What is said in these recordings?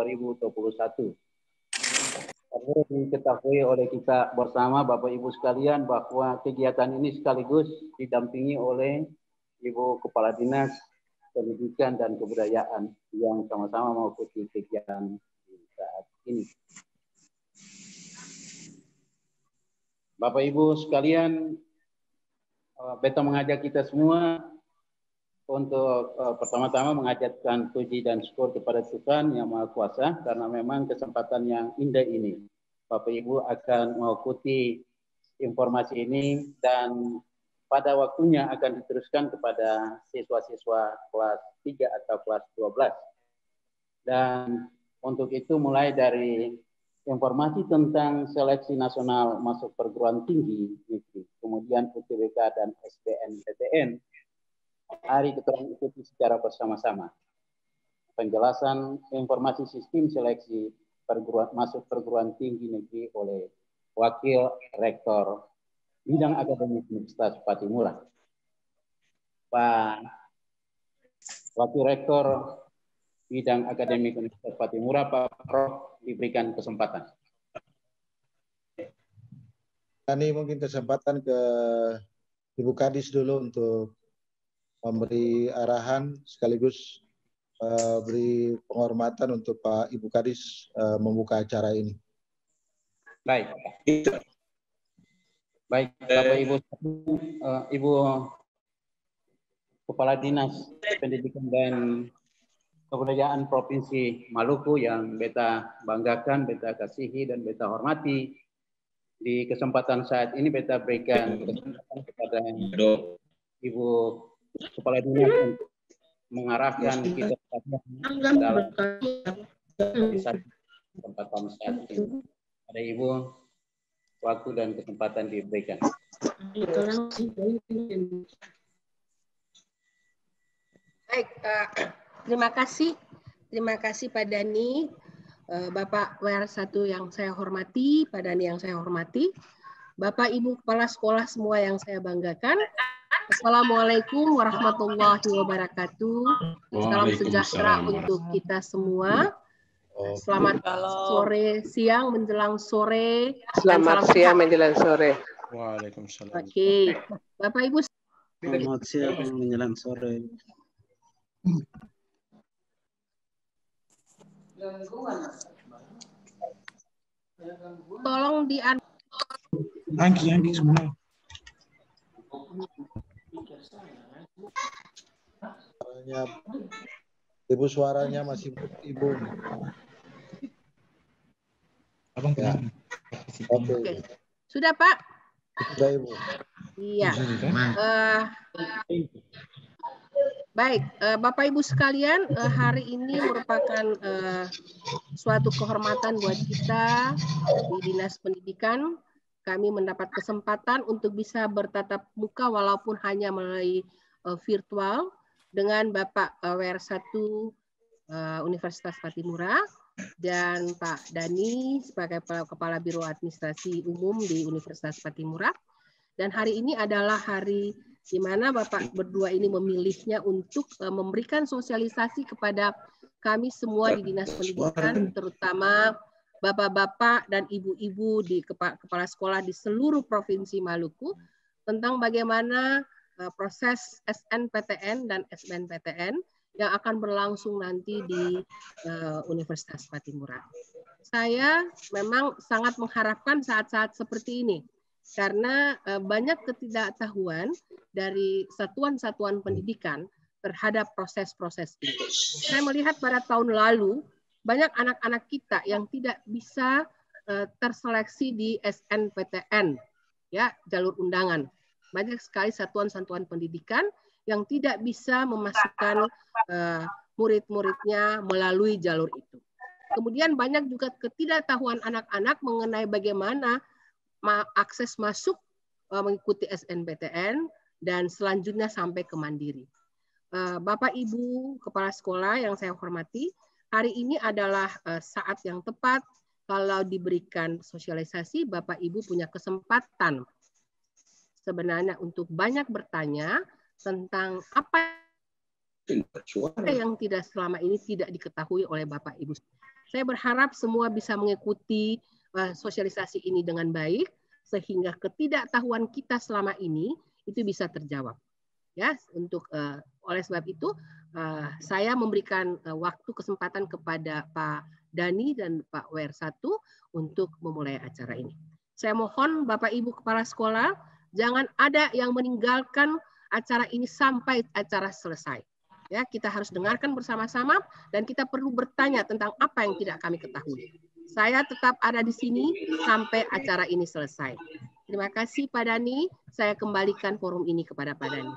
2021. Perlu diketahui oleh kita bersama Bapak Ibu sekalian bahwa kegiatan ini sekaligus didampingi oleh Ibu Kepala Dinas Pendidikan dan Kebudayaan yang sama-sama mengikuti kegiatan saat ini. Bapak Ibu sekalian, beta mengajak kita semua untuk pertama-tama mengajarkan puji dan syukur kepada Tuhan Yang Maha Kuasa karena memang kesempatan yang indah ini. Bapak Ibu akan mengikuti informasi ini dan pada waktunya akan diteruskan kepada siswa-siswa kelas 3 atau kelas 12. Dan untuk itu mulai dari informasi tentang seleksi nasional masuk perguruan tinggi negeri, kemudian UTBK dan SBMPTN, hari kita ikuti secara bersama-sama. Penjelasan informasi sistem seleksi masuk perguruan tinggi negeri oleh Wakil Rektor Bidang Akademik Universitas Patimura. Pak Wakil Rektor Bidang Akademik Universitas Patimura, Pak Prof, diberikan kesempatan. Ini mungkin kesempatan ke Ibu Kadis dulu untuk memberi arahan sekaligus beri penghormatan untuk Pak Ibu Kadis membuka acara ini. Baik. Baik, Bapak Ibu, Ibu Kepala Dinas Pendidikan dan Kebudayaan Provinsi Maluku yang beta banggakan, beta kasihi dan beta hormati. Di kesempatan saat ini beta berikan kesempatan kepada Ibu Kepala Dinas untuk mengarahkan kita dalam kesempatan saat ini. Ada Ibu, waktu dan kesempatan diberikan. Baik, terima kasih Pak Dani, Bapak WR1 yang saya hormati, Pak Dani yang saya hormati, Bapak Ibu Kepala Sekolah semua yang saya banggakan. Assalamualaikum warahmatullahi wabarakatuh. Salam sejahtera untuk kita semua. Selamat sore, siang menjelang sore. Selamat siang menjelang sore. Waalaikumsalam. Oke, Bapak Ibu. Selamat siang menjelang sore. Tolong Angki semua. Suaranya masih Ibu. Abang ya. Oke. Sudah Pak? Sudah Ibu. Iya. Baik, Bapak Ibu sekalian, hari ini merupakan suatu kehormatan buat kita di Dinas Pendidikan. Kami mendapat kesempatan untuk bisa bertatap muka walaupun hanya melalui virtual dengan Bapak WR1 Universitas Patimura dan Pak Dani sebagai Kepala Biro Administrasi Umum di Universitas Patimura. Dan hari ini adalah hari di mana Bapak berdua ini memilihnya untuk memberikan sosialisasi kepada kami semua di Dinas Pendidikan, terutama bapak-bapak dan ibu-ibu di kepala sekolah di seluruh Provinsi Maluku tentang bagaimana proses SNPTN dan SBMPTN yang akan berlangsung nanti di Universitas Patimura. Saya memang sangat mengharapkan saat-saat seperti ini karena banyak ketidaktahuan dari satuan-satuan pendidikan terhadap proses-proses ini. Saya melihat pada tahun lalu banyak anak-anak kita yang tidak bisa terseleksi di SNPTN, ya, jalur undangan. Banyak sekali satuan-satuan pendidikan yang tidak bisa memasukkan murid-muridnya melalui jalur itu. Kemudian banyak juga ketidaktahuan anak-anak mengenai bagaimana akses masuk mengikuti SNPTN dan selanjutnya sampai ke mandiri. Bapak Ibu Kepala Sekolah yang saya hormati, hari ini adalah saat yang tepat kalau diberikan sosialisasi, Bapak Ibu punya kesempatan sebenarnya untuk banyak bertanya tentang apa yang tidak selama ini tidak diketahui oleh Bapak Ibu. Saya berharap semua bisa mengikuti sosialisasi ini dengan baik sehingga ketidaktahuan kita selama ini itu bisa terjawab. Ya, oleh sebab itu saya memberikan waktu kesempatan kepada Pak Dani dan Pak WR1 untuk memulai acara ini. Saya mohon Bapak Ibu Kepala Sekolah jangan ada yang meninggalkan acara ini sampai acara selesai. Ya, kita harus dengarkan bersama-sama dan kita perlu bertanya tentang apa yang tidak kami ketahui. Saya tetap ada di sini sampai acara ini selesai. Terima kasih Pak Dani. Saya kembalikan forum ini kepada Pak Dani.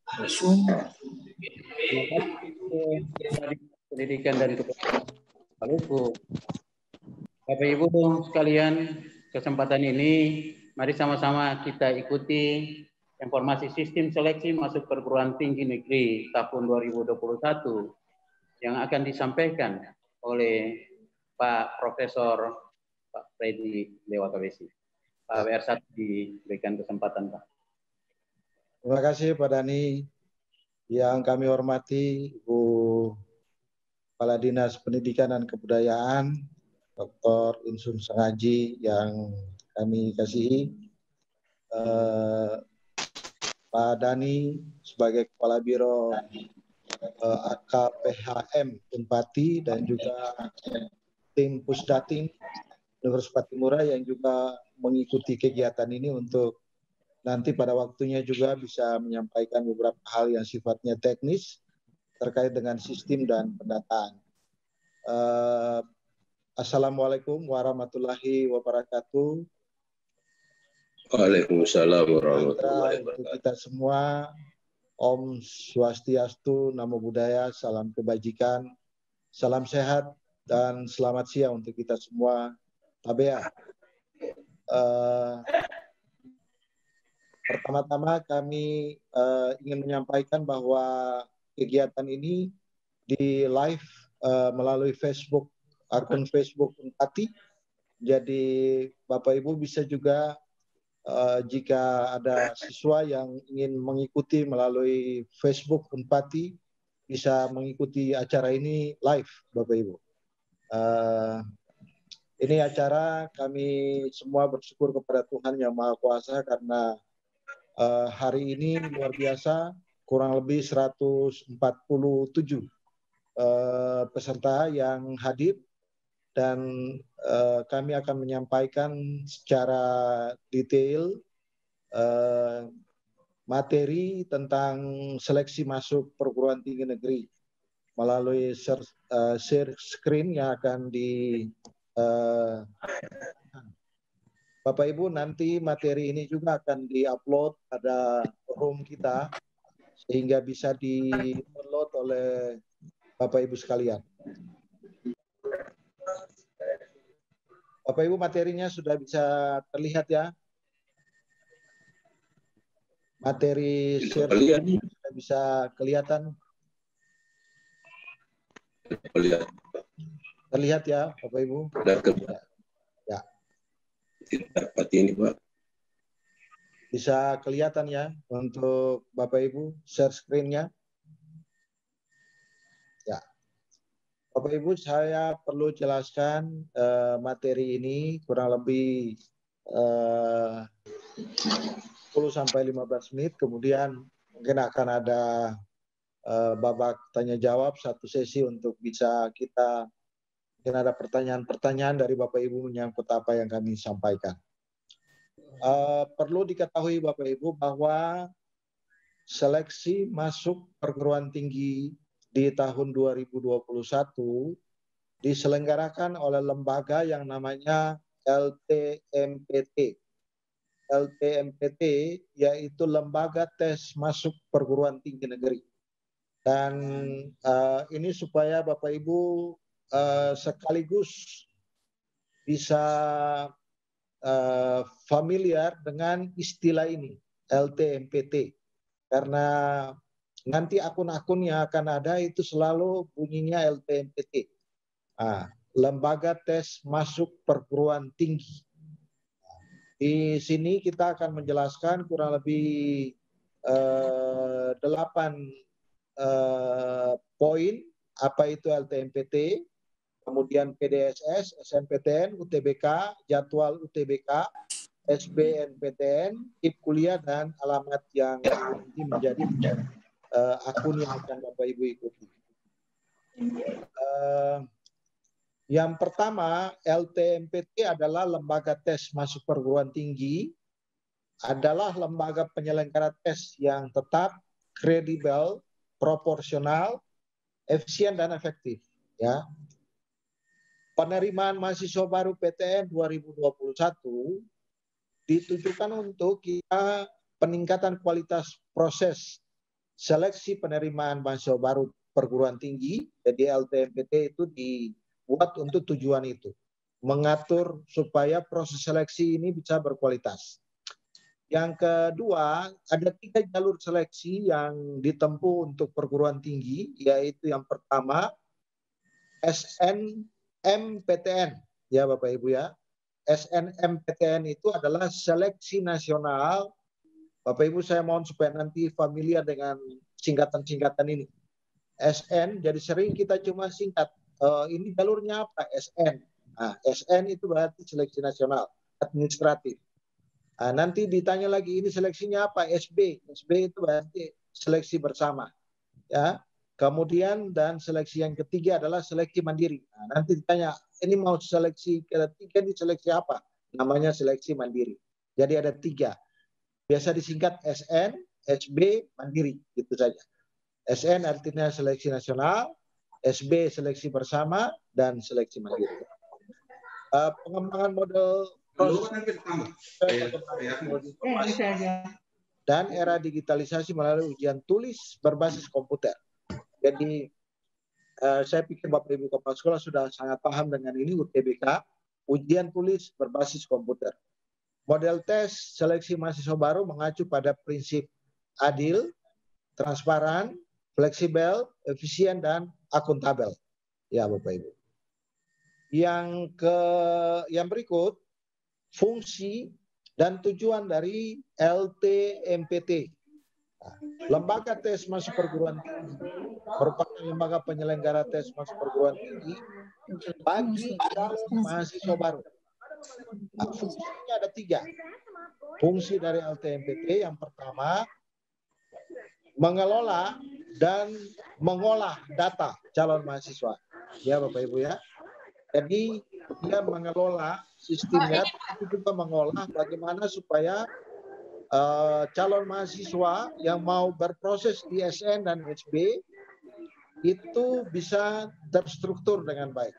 Pendidikan dan Kepala Bapak Ibu sekalian, kesempatan ini mari sama-sama kita ikuti informasi sistem seleksi masuk perguruan tinggi negeri tahun 2021 yang akan disampaikan oleh Pak Profesor Pak Freddy Lewatawesi. Pak WR1 diberikan kesempatan, Pak. Terima kasih Pak Dani. Yang kami hormati Ibu Kepala Dinas Pendidikan dan Kebudayaan, Dr. Insun Sengaji yang kami kasihi, Pak Dani sebagai Kepala Biro AKPHM Unpati dan juga tim Pusdatin Universitas Patimura yang juga mengikuti kegiatan ini untuk nanti pada waktunya juga bisa menyampaikan beberapa hal yang sifatnya teknis terkait dengan sistem dan pendataan. Assalamualaikum warahmatullahi wabarakatuh. Waalaikumsalam warahmatullahi Untuk wabarakatuh. kita semua, Om Swastiastu, Namo Buddhaya, salam kebajikan, salam sehat, dan selamat siang untuk kita semua. Tabea. Pertama-tama kami ingin menyampaikan bahwa kegiatan ini di live melalui Facebook, akun Facebook Unpati. Jadi Bapak Ibu bisa juga jika ada siswa yang ingin mengikuti melalui Facebook Unpati bisa mengikuti acara ini live, Bapak Ibu. Ini acara kami semua bersyukur kepada Tuhan Yang Maha Kuasa karena hari ini luar biasa, kurang lebih 147 peserta yang hadir dan kami akan menyampaikan secara detail materi tentang seleksi masuk perguruan tinggi negeri melalui share screen yang akan Bapak Ibu, nanti materi ini juga akan diupload pada forum kita sehingga bisa di-download oleh Bapak Ibu sekalian. Bapak Ibu, materinya sudah bisa terlihat ya? Materi share sudah bisa kelihatan? Terlihat ya, Bapak Ibu? Ya. Tidak dapat ini, Pak. Bisa kelihatan ya untuk Bapak Ibu share screen-nya? Ya. Bapak Ibu, saya perlu jelaskan materi ini kurang lebih 10-15 menit, kemudian mungkin akan ada babak tanya jawab, satu sesi untuk bisa kita, mungkin ada pertanyaan-pertanyaan dari Bapak Ibu menyangkut apa yang kami sampaikan. Perlu diketahui Bapak Ibu bahwa seleksi masuk perguruan tinggi di tahun 2021 diselenggarakan oleh lembaga yang namanya LTMPT. LTMPT yaitu Lembaga Tes Masuk Perguruan Tinggi Negeri. Dan ini supaya Bapak Ibu sekaligus bisa familiar dengan istilah ini, LTMPT. Karena nanti akun-akun yang akan ada itu selalu bunyinya LTMPT. Lembaga Tes Masuk Perguruan Tinggi. Di sini kita akan menjelaskan kurang lebih 8 poin apa itu LTMPT, kemudian PDSS, SNPTN, UTBK, jadwal UTBK, SBNPTN, tip kuliah, dan alamat yang nanti menjadi akun yang akan Bapak Ibu ikuti. Yang pertama, LTMPT adalah lembaga tes masuk perguruan tinggi, adalah lembaga penyelenggara tes yang tetap, kredibel, proporsional, efisien, dan efektif. Ya. Penerimaan mahasiswa baru PTN 2021 ditujukan untuk kita peningkatan kualitas proses seleksi penerimaan mahasiswa baru perguruan tinggi. Jadi LTMPT itu dibuat untuk tujuan itu, mengatur supaya proses seleksi ini bisa berkualitas. Yang kedua, ada 3 jalur seleksi yang ditempuh untuk perguruan tinggi, yaitu yang pertama SNMPTN, ya Bapak Ibu ya. SNMPTN itu adalah seleksi nasional. Bapak Ibu, saya mohon supaya nanti familiar dengan singkatan-singkatan ini. SN, jadi sering kita cuma singkat. Ini jalurnya apa? SN. Nah, SN itu berarti seleksi nasional, administratif. Nah, nanti ditanya lagi, ini seleksinya apa? SB. SB itu berarti seleksi bersama. Ya. Kemudian dan seleksi yang ketiga adalah seleksi mandiri. Nah, nanti ditanya, ini mau seleksi ketiga, ini seleksi apa? Namanya seleksi mandiri. Jadi ada 3. Biasa disingkat SN, SB, mandiri. Gitu saja. SN artinya seleksi nasional, SB seleksi bersama, dan seleksi mandiri. Pengembangan model dan era digitalisasi melalui ujian tulis berbasis komputer. Jadi saya pikir Bapak Ibu Kepala Sekolah sudah sangat paham dengan ini, UTBK, ujian tulis berbasis komputer. Model tes seleksi mahasiswa baru mengacu pada prinsip adil, transparan, fleksibel, efisien, dan akuntabel. Ya Bapak Ibu. Yang berikut, fungsi dan tujuan dari LTMPT. Lembaga tes masuk perguruan tinggi merupakan lembaga penyelenggara tes masuk perguruan tinggi bagi calon mahasiswa baru. Nah, fungsinya ada 3. Fungsi dari LTMPT yang pertama, mengelola dan mengolah data calon mahasiswa. Ya Bapak Ibu ya. Jadi dia mengelola sistemnya, tapi juga mengolah bagaimana supaya calon mahasiswa yang mau berproses di SN dan SB itu bisa terstruktur dengan baik.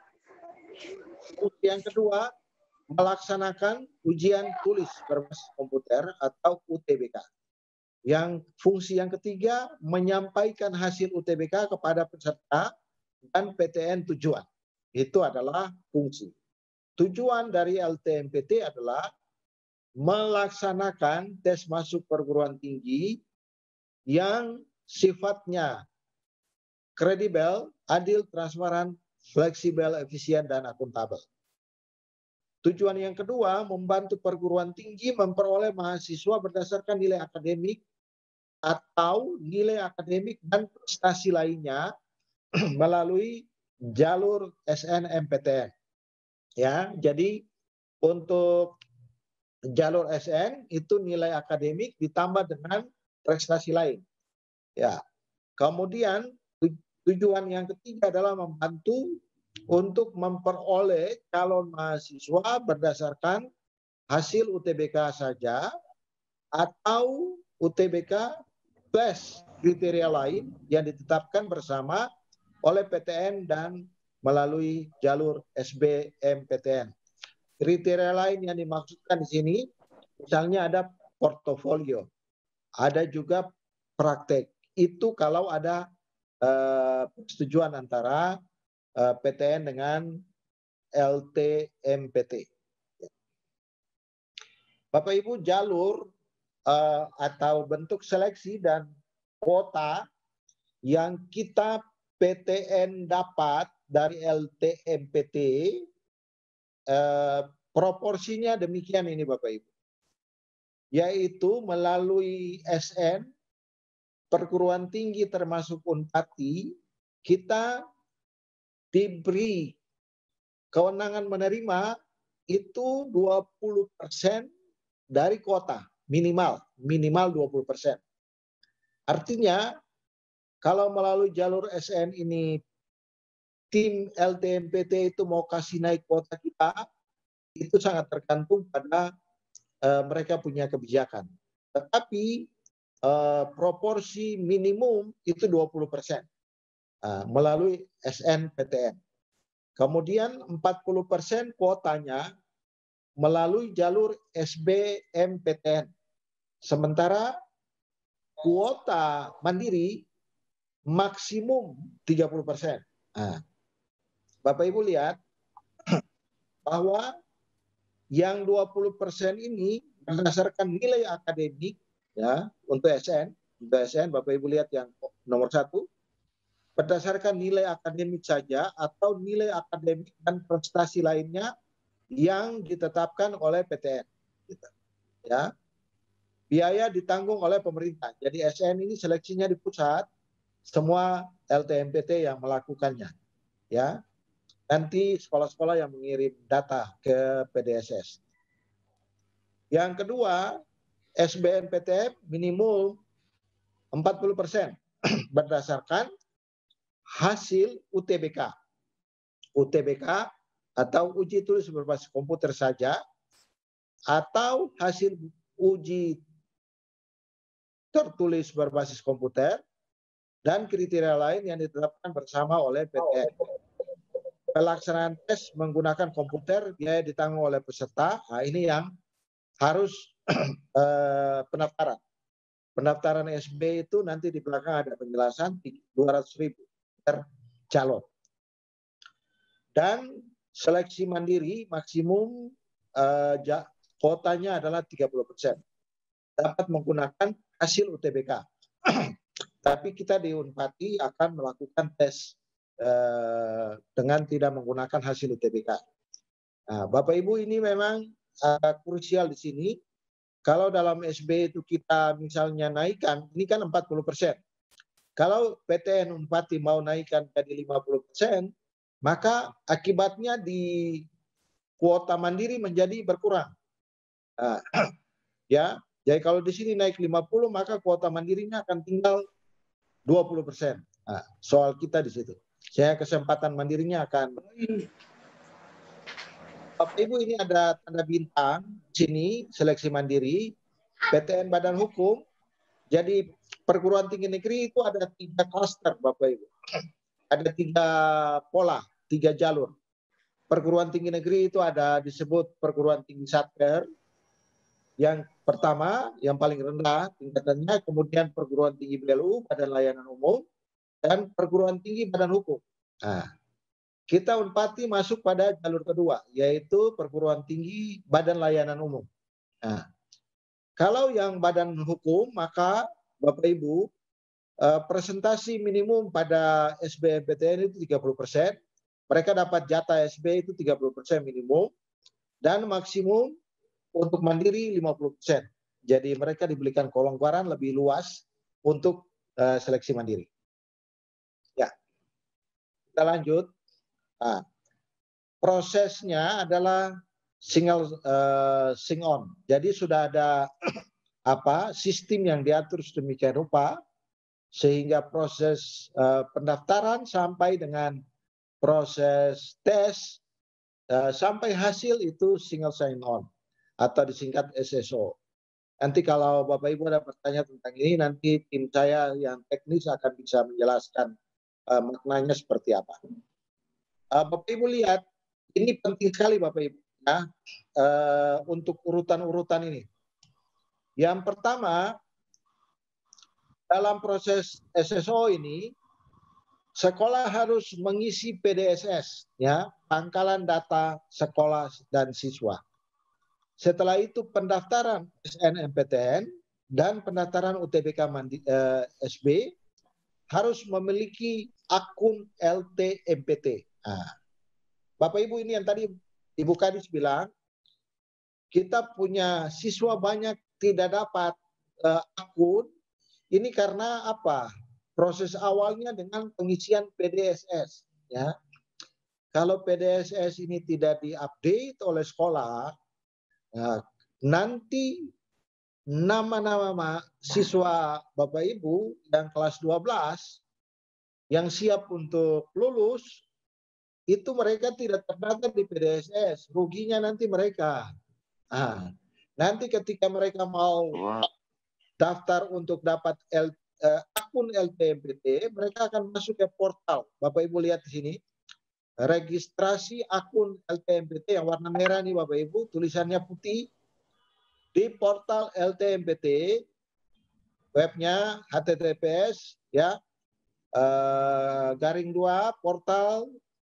Yang kedua, melaksanakan ujian tulis berbasis komputer atau UTBK. Yang fungsi yang ketiga, menyampaikan hasil UTBK kepada peserta dan PTN tujuan. Itu adalah fungsi. Tujuan dari LTMPT adalah melaksanakan tes masuk perguruan tinggi yang sifatnya kredibel, adil, transparan, fleksibel, efisien, dan akuntabel. Tujuan yang kedua, membantu perguruan tinggi memperoleh mahasiswa berdasarkan nilai akademik atau nilai akademik dan prestasi lainnya melalui jalur SNMPTN. Ya, jadi untuk jalur SN itu nilai akademik ditambah dengan prestasi lain. Ya. Kemudian tujuan yang ketiga adalah membantu untuk memperoleh calon mahasiswa berdasarkan hasil UTBK saja atau UTBK plus kriteria lain yang ditetapkan bersama oleh PTN dan melalui jalur SBMPTN. Kriteria lain yang dimaksudkan di sini, misalnya ada portofolio, ada juga praktek. Itu kalau ada persetujuan antara PTN dengan LTMPT. Bapak Ibu, jalur atau bentuk seleksi dan kuota yang kita PTN dapat dari LTMPT proporsinya demikian ini Bapak Ibu. Yaitu melalui SN, perguruan tinggi termasuk Unpati, kita diberi kewenangan menerima itu 20% dari kuota minimal 20%. Artinya kalau melalui jalur SN ini tim LTMPT itu mau kasih naik kuota kita, itu sangat tergantung pada mereka punya kebijakan. Tetapi proporsi minimum itu 20% melalui SNPTN. Kemudian 40% kuotanya melalui jalur SBMPTN. Sementara kuota mandiri maksimum 30%. Bapak Ibu lihat bahwa yang 20% ini berdasarkan nilai akademik ya untuk SN, Bapak Ibu lihat yang nomor 1, berdasarkan nilai akademik saja atau nilai akademik dan prestasi lainnya yang ditetapkan oleh PTN. Ya, biaya ditanggung oleh pemerintah. Jadi SN ini seleksinya di pusat, semua LTMPT yang melakukannya. Ya, nanti sekolah-sekolah yang mengirim data ke PDSS. Yang kedua, SBMPTN minimum 40% berdasarkan hasil UTBK. UTBK atau uji tulis berbasis komputer saja, atau hasil uji tertulis berbasis komputer, dan kriteria lain yang ditetapkan bersama oleh PTN. Pelaksanaan tes menggunakan komputer biaya ditanggung oleh peserta. Nah, ini yang harus pendaftaran. Pendaftaran SB itu nanti di belakang ada penjelasan 200.000 per calon. Dan seleksi mandiri maksimum kuotanya adalah 30%. Dapat menggunakan hasil UTBK. Tapi kita di Unpati akan melakukan tes dengan tidak menggunakan hasil UTBK. Nah, Bapak Ibu, ini memang krusial di sini. Kalau dalam SB itu kita misalnya naikkan, ini kan 40%. Kalau PTN Unpati mau naikkan jadi 50%, maka akibatnya di kuota mandiri menjadi berkurang. Ya, jadi kalau di sini naik 50, maka kuota mandirinya akan tinggal 20%. Nah, soal kita di situ. Saya kesempatan mandirinya akan. Bapak Ibu, ini ada tanda bintang sini seleksi mandiri PTN Badan Hukum. Jadi perguruan tinggi negeri itu ada 3 klaster, Bapak Ibu. Ada 3 pola, 3 jalur. Perguruan tinggi negeri itu ada disebut perguruan tinggi Satker. Yang pertama, yang paling rendah tingkatannya, kemudian perguruan tinggi BLU, Badan Layanan Umum, dan perguruan tinggi Badan Hukum. Nah, kita Unpati masuk pada jalur kedua, yaitu perguruan tinggi Badan Layanan Umum. Nah, kalau yang Badan Hukum, maka Bapak Ibu, presentasi minimum pada SBMPTN itu 30%. Mereka dapat jatah SB itu 30% minimum. Dan maksimum untuk mandiri 50%. Jadi mereka diberikan kelonggaran lebih luas untuk seleksi mandiri. Ya, kita lanjut. Nah, prosesnya adalah sing on. Jadi sudah ada sistem yang diatur sedemikian rupa sehingga proses pendaftaran sampai dengan proses tes sampai hasil itu single sign on atau disingkat SSO. Nanti kalau Bapak Ibu ada pertanyaan tentang ini, nanti tim saya yang teknis akan bisa menjelaskan maknanya seperti apa. Bapak Ibu lihat, ini penting sekali Bapak Ibu ya, untuk urutan-urutan ini. Yang pertama, dalam proses SSO ini, sekolah harus mengisi PDSS, ya, pangkalan data sekolah dan siswa. Setelah itu pendaftaran SNMPTN dan pendaftaran UTBK SB harus memiliki akun LTMPT. Nah, Bapak Ibu, ini yang tadi Ibu Kadis bilang, kita punya siswa banyak tidak dapat akun, ini karena apa? Proses awalnya dengan pengisian PDSS, ya. kalau PDSS ini tidak diupdate oleh sekolah, nanti nama-nama siswa Bapak Ibu yang kelas 12 yang siap untuk lulus, itu mereka tidak terdaftar di PDSS. Ruginya nanti mereka. Nanti ketika mereka mau daftar untuk dapat akun LTMPT, mereka akan masuk ke portal. Bapak Ibu lihat di sini, registrasi akun LTMPT yang warna merah nih Bapak Ibu, tulisannya putih. Di portal LTMPT, webnya https ya /2 portal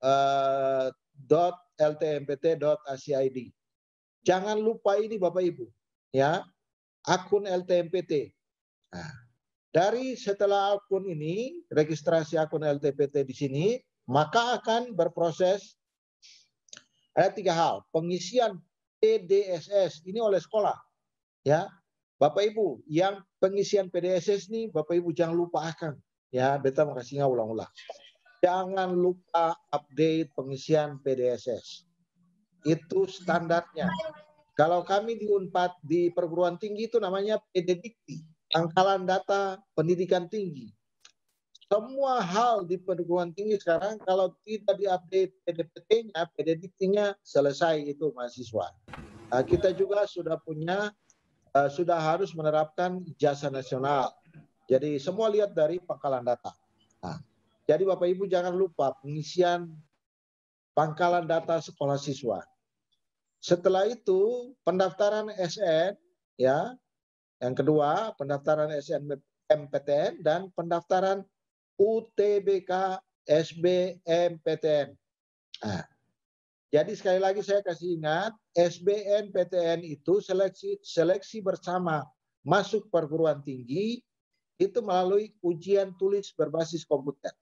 .ltmpt.ac.id. Jangan lupa ini Bapak Ibu, ya, akun LTMPT. Nah, dari setelah akun ini, registrasi akun LTMPT di sini, maka akan berproses ada 3 hal. Pengisian PDSS ini oleh sekolah, ya. Bapak Ibu, yang pengisian PDSS ini Bapak Ibu jangan lupa akan, ya, beta mau kasihnya ulang-ulang. Jangan lupa update pengisian PDSS. Itu standarnya. Kalau kami di Unpad di perguruan tinggi itu namanya PDDikti, Pangkalan Data Pendidikan Tinggi. Semua hal di perguruan tinggi sekarang kalau tidak diupdate PDPT-nya, PDDikti-nya, selesai itu mahasiswa. Kita juga sudah punya, sudah harus menerapkan ijazah nasional. Jadi semua lihat dari Pangkalan Data. Jadi Bapak Ibu jangan lupa pengisian Pangkalan Data sekolah siswa. Setelah itu pendaftaran SN, ya, yang kedua pendaftaran SNMPTN dan pendaftaran UTBK SBMPTN. Jadi sekali lagi saya kasih ingat, SBMPTN itu seleksi bersama masuk perguruan tinggi itu melalui ujian tulis berbasis komputer.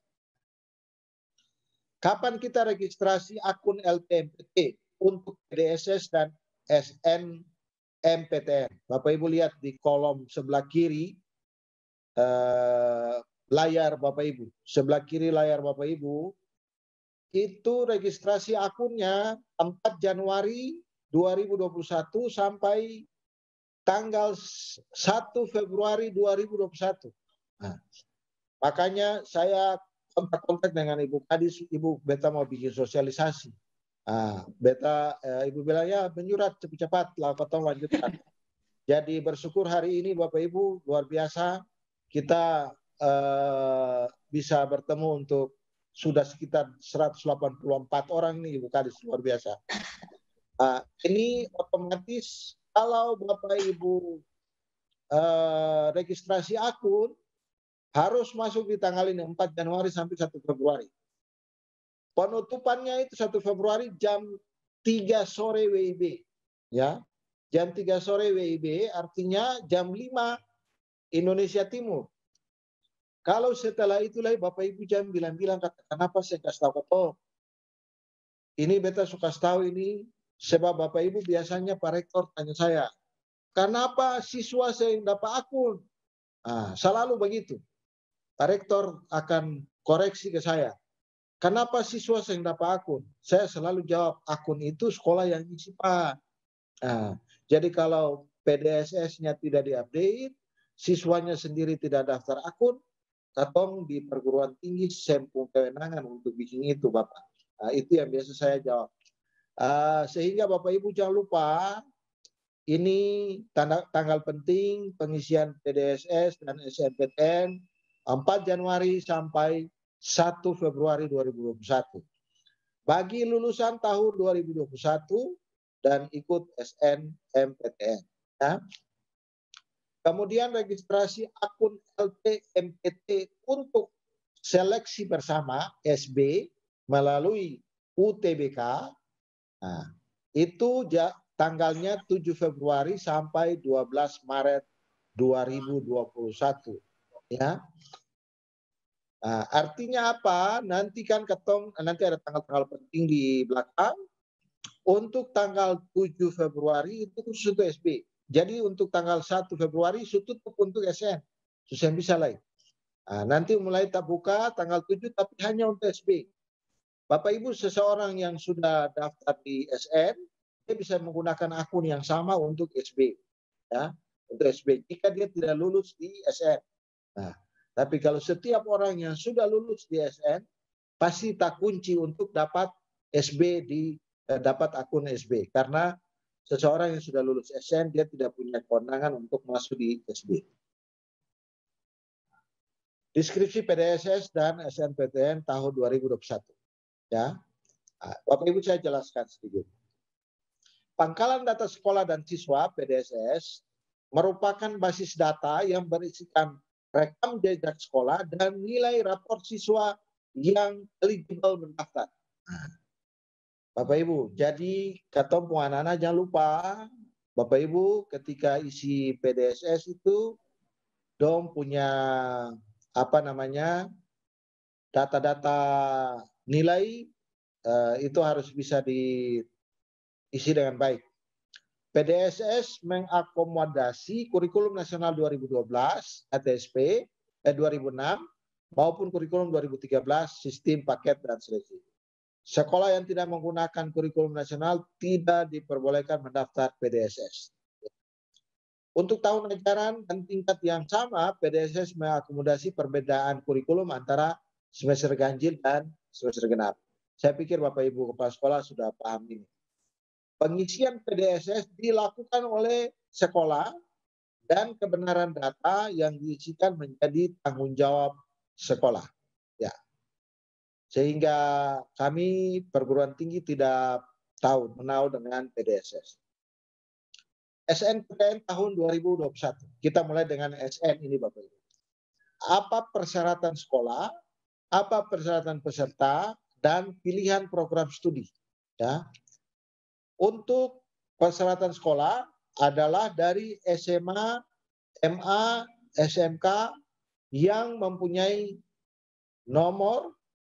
Kapan kita registrasi akun LTMPT untuk PDSS dan SNMPTN? Bapak Ibu lihat di kolom sebelah kiri layar Bapak Ibu. Sebelah kiri layar Bapak Ibu, itu registrasi akunnya 4 Januari 2021 sampai tanggal 1 Februari 2021. Makanya saya kontak dengan Ibu Kadis, Ibu beta mau bikin sosialisasi. Beta Ibu bilang ya menyurat cepat-cepat lah potong lanjutkan. Jadi bersyukur hari ini Bapak Ibu luar biasa kita bisa bertemu untuk sudah sekitar 184 orang nih Ibu Kadis, luar biasa. Ini otomatis kalau Bapak Ibu registrasi akun harus masuk di tanggal ini 4 Januari sampai 1 Februari. Penutupannya itu 1 Februari jam 3 sore WIB. Ya. Jam 3 sore WIB artinya jam 5 Indonesia Timur. Kalau setelah itulah Bapak Ibu jangan bilang-bilang kenapa saya kasih tahu ini beta suka tahu ini sebab Bapak Ibu biasanya Pak Rektor tanya saya, kenapa siswa saya yang dapat akun? Selalu begitu. Pak Rektor akan koreksi ke saya. Kenapa siswa saya yang dapat akun? Saya selalu jawab, akun itu sekolah yang isi Pak. Jadi kalau PDSS-nya tidak diupdate, siswanya sendiri tidak daftar akun, katong di perguruan tinggi sempung kewenangan untuk bikin itu Bapak. Itu yang biasa saya jawab. Sehingga Bapak Ibu jangan lupa, ini tanggal penting pengisian PDSS dan SNMPTN 4 Januari sampai 1 Februari 2021. Bagi lulusan tahun 2021 dan ikut SNMPTN. Ya. Kemudian registrasi akun LTMPT untuk seleksi bersama SB melalui UTBK. Itu tanggalnya 7 Februari sampai 12 Maret 2021. Ya. Artinya apa? Nanti kan nanti ada tanggal-tanggal penting di belakang. Untuk tanggal 7 Februari itu khusus untuk SB. Jadi untuk tanggal 1 Februari tutup untuk SN. Susah bisa lain. Nanti mulai tak buka tanggal 7 tapi hanya untuk SB. Bapak Ibu, seseorang yang sudah daftar di SN, dia bisa menggunakan akun yang sama untuk SB, ya, untuk SB. Jika dia tidak lulus di SN. Nah, tapi kalau setiap orang yang sudah lulus di SN, pasti tak kunci untuk dapat SB dapat akun SB, karena seseorang yang sudah lulus SN dia tidak punya kewenangan untuk masuk di SB. Deskripsi PDSS dan SNPTN tahun 2021. Ya, Bapak Ibu saya jelaskan sedikit. Pangkalan data sekolah dan siswa (PDSS) merupakan basis data yang berisikan rekam jejak sekolah dan nilai rapor siswa yang eligible mendaftar. Bapak Ibu, jadi kata anak-anak jangan lupa, Bapak Ibu ketika isi PDSS itu dong punya data-data nilai itu harus bisa diisi dengan baik. PDSS mengakomodasi Kurikulum Nasional 2012 ATSP 2006 maupun Kurikulum 2013 Sistem Paket dan Seleksi. Sekolah yang tidak menggunakan Kurikulum Nasional tidak diperbolehkan mendaftar PDSS. Untuk tahun ajaran dan tingkat yang sama, PDSS mengakomodasi perbedaan kurikulum antara semester ganjil dan semester genap. Saya pikir Bapak Ibu Kepala Sekolah sudah paham ini. Pengisian PDSS dilakukan oleh sekolah dan kebenaran data yang diisikan menjadi tanggung jawab sekolah. Ya. Sehingga kami perguruan tinggi tidak tahu menau dengan PDSS. SNPTN tahun 2021. Kita mulai dengan SN ini Bapak Ibu. Apa persyaratan sekolah, apa persyaratan peserta, dan pilihan program studi. Ya. Untuk persyaratan sekolah adalah dari SMA, MA, SMK yang mempunyai nomor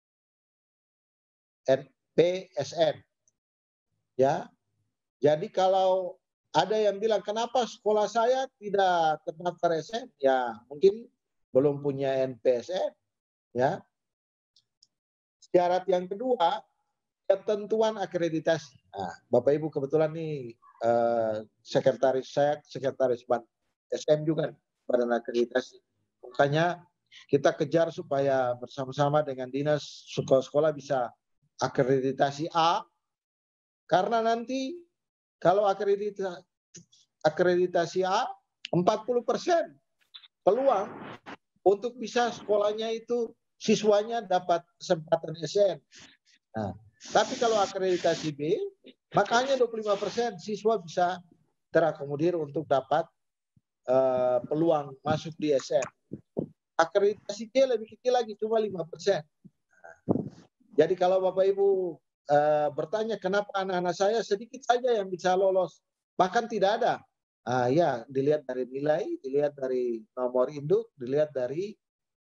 PSN. Ya. Jadi kalau ada yang bilang, kenapa sekolah saya tidak terdaftar SN? Ya, mungkin belum punya NPSN. Ya. Syarat yang kedua, ketentuan akreditasi. Nah, Bapak Ibu kebetulan nih sekretaris saya, sekretaris SM juga, Badan Akreditasi. Makanya kita kejar supaya bersama-sama dengan dinas sekolah-sekolah bisa akreditasi A, karena nanti kalau akreditasi A, 40% peluang untuk bisa sekolahnya itu siswanya dapat kesempatan SN. Nah, tapi kalau akreditasi B, makanya 25% siswa bisa terakomodir untuk dapat peluang masuk di SN. Akreditasi D lebih kecil lagi, cuma 5%. Jadi kalau Bapak Ibu bertanya kenapa anak-anak saya sedikit saja yang bisa lolos, bahkan tidak ada. Ya, dilihat dari nilai, dilihat dari nomor induk, dilihat dari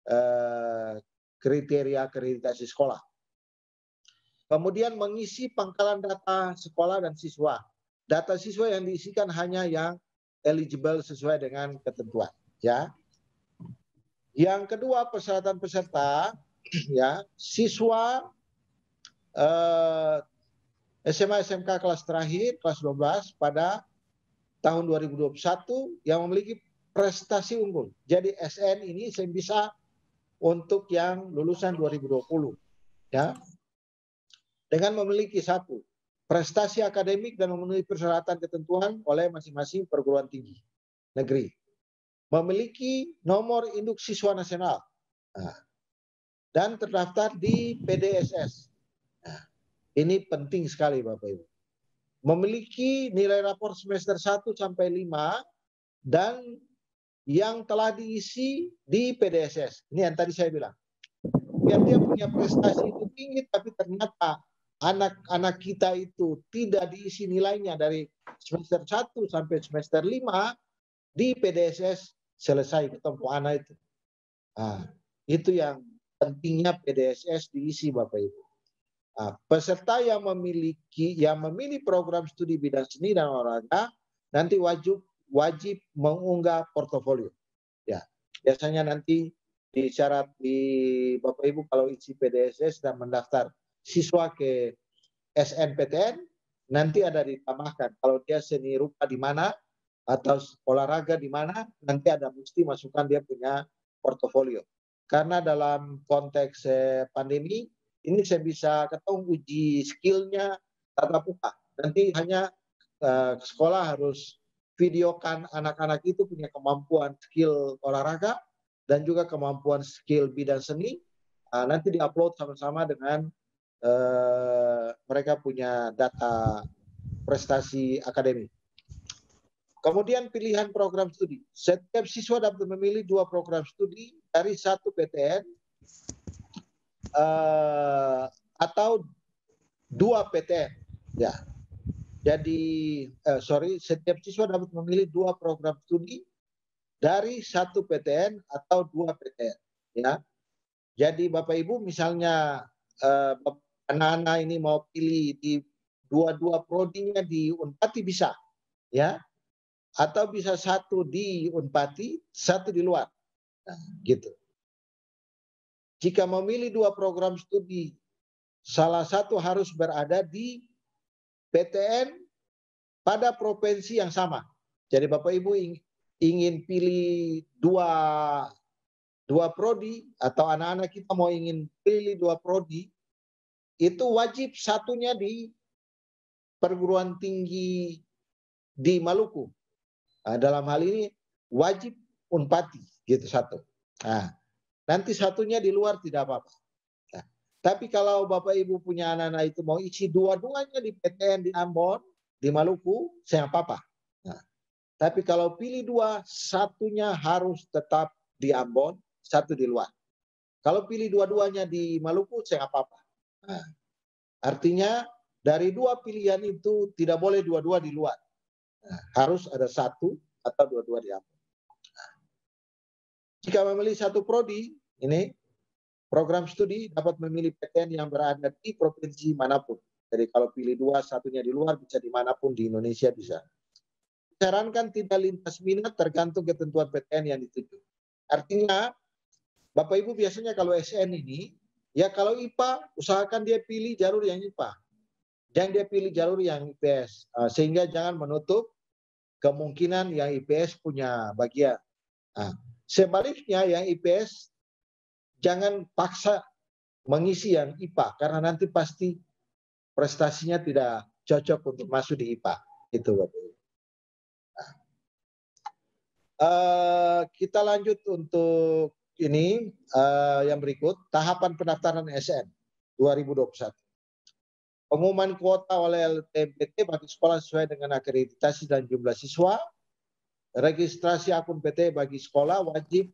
kriteria akreditasi sekolah. Kemudian mengisi pangkalan data sekolah dan siswa. Data siswa yang diisikan hanya yang eligible sesuai dengan ketentuan. Ya. Yang kedua, persyaratan peserta, ya, siswa SMA SMK kelas terakhir, kelas 12 pada tahun 2021 yang memiliki prestasi unggul. Jadi SN ini saya bisa untuk yang lulusan 2020. Ya. Dengan memiliki satu, prestasi akademik dan memenuhi persyaratan ketentuan oleh masing-masing perguruan tinggi negeri. Memiliki nomor induk siswa nasional. Nah, dan terdaftar di PDSS. Nah, ini penting sekali Bapak Ibu. Memiliki nilai rapor semester 1 sampai 5 dan yang telah diisi di PDSS. Ini yang tadi saya bilang. Biar dia punya prestasi itu tinggi, tapi ternyata anak-anak kita itu tidak diisi nilainya dari semester 1 sampai semester 5 di PDSS selesai ketemu anak itu. Nah, itu yang pentingnya PDSS diisi Bapak Ibu. Nah, peserta yang memilih program studi bidang seni dan olahraga nanti wajib mengunggah portofolio. Ya, biasanya nanti di syarat di Bapak Ibu kalau isi PDSS dan mendaftar siswa ke SNPTN, nanti ada ditambahkan. Kalau dia seni rupa di mana, atau olahraga di mana, nanti ada mesti masukkan dia punya portofolio. Karena dalam konteks pandemi, ini saya bisa ketemu uji skillnya tatap muka. Nanti hanya sekolah harus videokan anak-anak itu punya kemampuan skill olahraga dan juga kemampuan skill bidang seni. Nanti diupload sama-sama dengan mereka punya data prestasi akademik. Kemudian pilihan program studi. Setiap siswa dapat memilih 2 program studi dari 1 PTN atau 2 PTN. Ya. Jadi setiap siswa dapat memilih 2 program studi dari 1 PTN atau 2 PTN. Ya. Jadi Bapak Ibu misalnya anak-anak ini mau pilih di dua prodinya di Unpati bisa, ya, atau bisa 1 di Unpati, 1 di luar, nah, gitu. Jika memilih 2 program studi, salah satu harus berada di PTN pada provinsi yang sama. Jadi Bapak Ibu ingin pilih dua prodi atau anak-anak kita mau ingin pilih 2 prodi, itu wajib satunya di perguruan tinggi di Maluku. Dalam hal ini wajib Unpati gitu 1. Nah, nanti satunya di luar tidak apa-apa. Nah, tapi kalau Bapak Ibu punya anak-anak itu mau isi dua-duanya di PTN di Ambon, di Maluku, saya apa-apa. Nah, tapi kalau pilih 2, satunya harus tetap di Ambon, 1 di luar. Kalau pilih dua-duanya di Maluku, saya apa-apa. Nah, artinya dari 2 pilihan itu tidak boleh dua-dua di luar. Nah, harus ada 1 atau dua-dua di Ambon. Nah, jika memilih 1 prodi, ini program studi dapat memilih PTN yang berada di provinsi manapun. Jadi kalau pilih 2, satunya di luar, bisa dimanapun di Indonesia bisa. Disarankan tidak lintas minat tergantung ketentuan PTN yang dituju. Artinya, Bapak Ibu biasanya kalau SN ini, ya kalau IPA, usahakan dia pilih jalur yang IPA. Jangan dia pilih jalur yang IPS. Sehingga jangan menutup kemungkinan yang IPS punya bagian. Sebaliknya yang IPS, jangan paksa mengisi yang IPA. Karena nanti pasti prestasinya tidak cocok untuk masuk di IPA. Itu Bapak Ibu. Kita lanjut untuk ini yang berikut. Tahapan pendaftaran SN 2021. Pengumuman kuota oleh LTMPT bagi sekolah sesuai dengan akreditasi dan jumlah siswa. Registrasi akun PT bagi sekolah wajib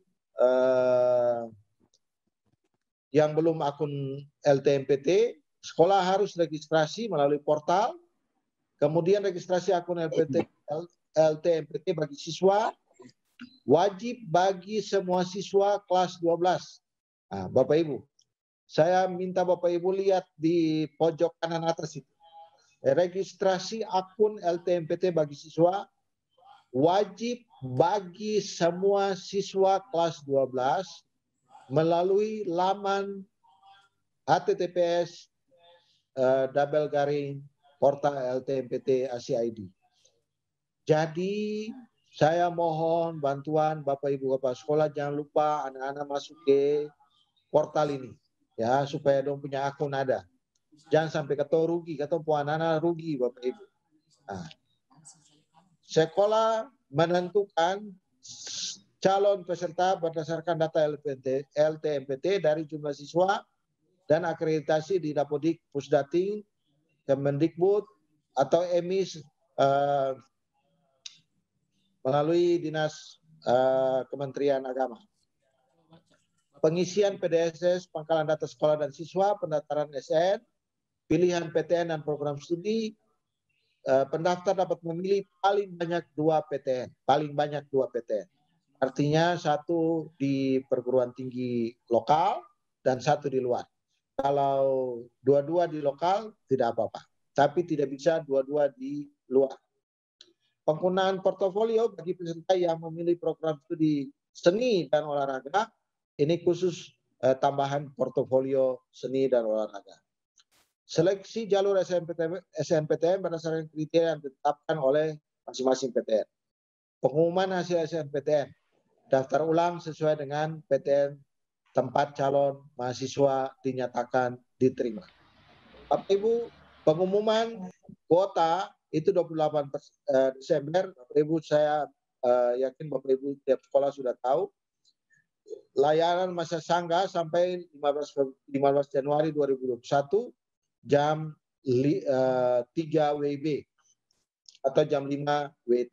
yang belum akun LTMPT, sekolah harus registrasi melalui portal. Kemudian registrasi akun LTMPT bagi siswa wajib bagi semua siswa kelas 12. Nah, Bapak Ibu, saya minta Bapak Ibu lihat di pojok kanan atas itu. Registrasi akun LTMPT bagi siswa wajib bagi semua siswa kelas 12 melalui laman https://portal LTMPT ASI-ID. Jadi saya mohon bantuan Bapak Ibu Kepala Sekolah, jangan lupa anak-anak masuk ke portal ini. Ya, supaya dong punya akun ada. Jangan sampai ketemu rugi, ketemu anak-anak rugi Bapak Ibu. Nah, sekolah menentukan calon peserta berdasarkan data LTMPT dari jumlah siswa dan akreditasi di Dapodik, Pusdating, Kemendikbud, atau EMIS melalui Dinas Kementerian Agama. Pengisian PDSS, pangkalan data sekolah dan siswa, pendaftaran SN, pilihan PTN dan program studi, pendaftar dapat memilih paling banyak 2 PTN, paling banyak 2 PTN. Artinya 1 di perguruan tinggi lokal dan 1 di luar. Kalau 2-2 di lokal tidak apa-apa, tapi tidak bisa 2-2 di luar. Penggunaan portofolio bagi peserta yang memilih program studi seni dan olahraga, ini khusus tambahan portofolio seni dan olahraga. Seleksi jalur SNPTN berdasarkan kriteria yang ditetapkan oleh masing-masing PTN. Pengumuman hasil SNPTN. Daftar ulang sesuai dengan PTN tempat calon mahasiswa dinyatakan diterima. Bapak Ibu, pengumuman kuota itu 28 Desember. Bapak Ibu, saya yakin Bapak Ibu tiap sekolah sudah tahu. Layanan masa sanggah sampai 15 Januari 2021 jam 3 WIB atau jam 5 WIT.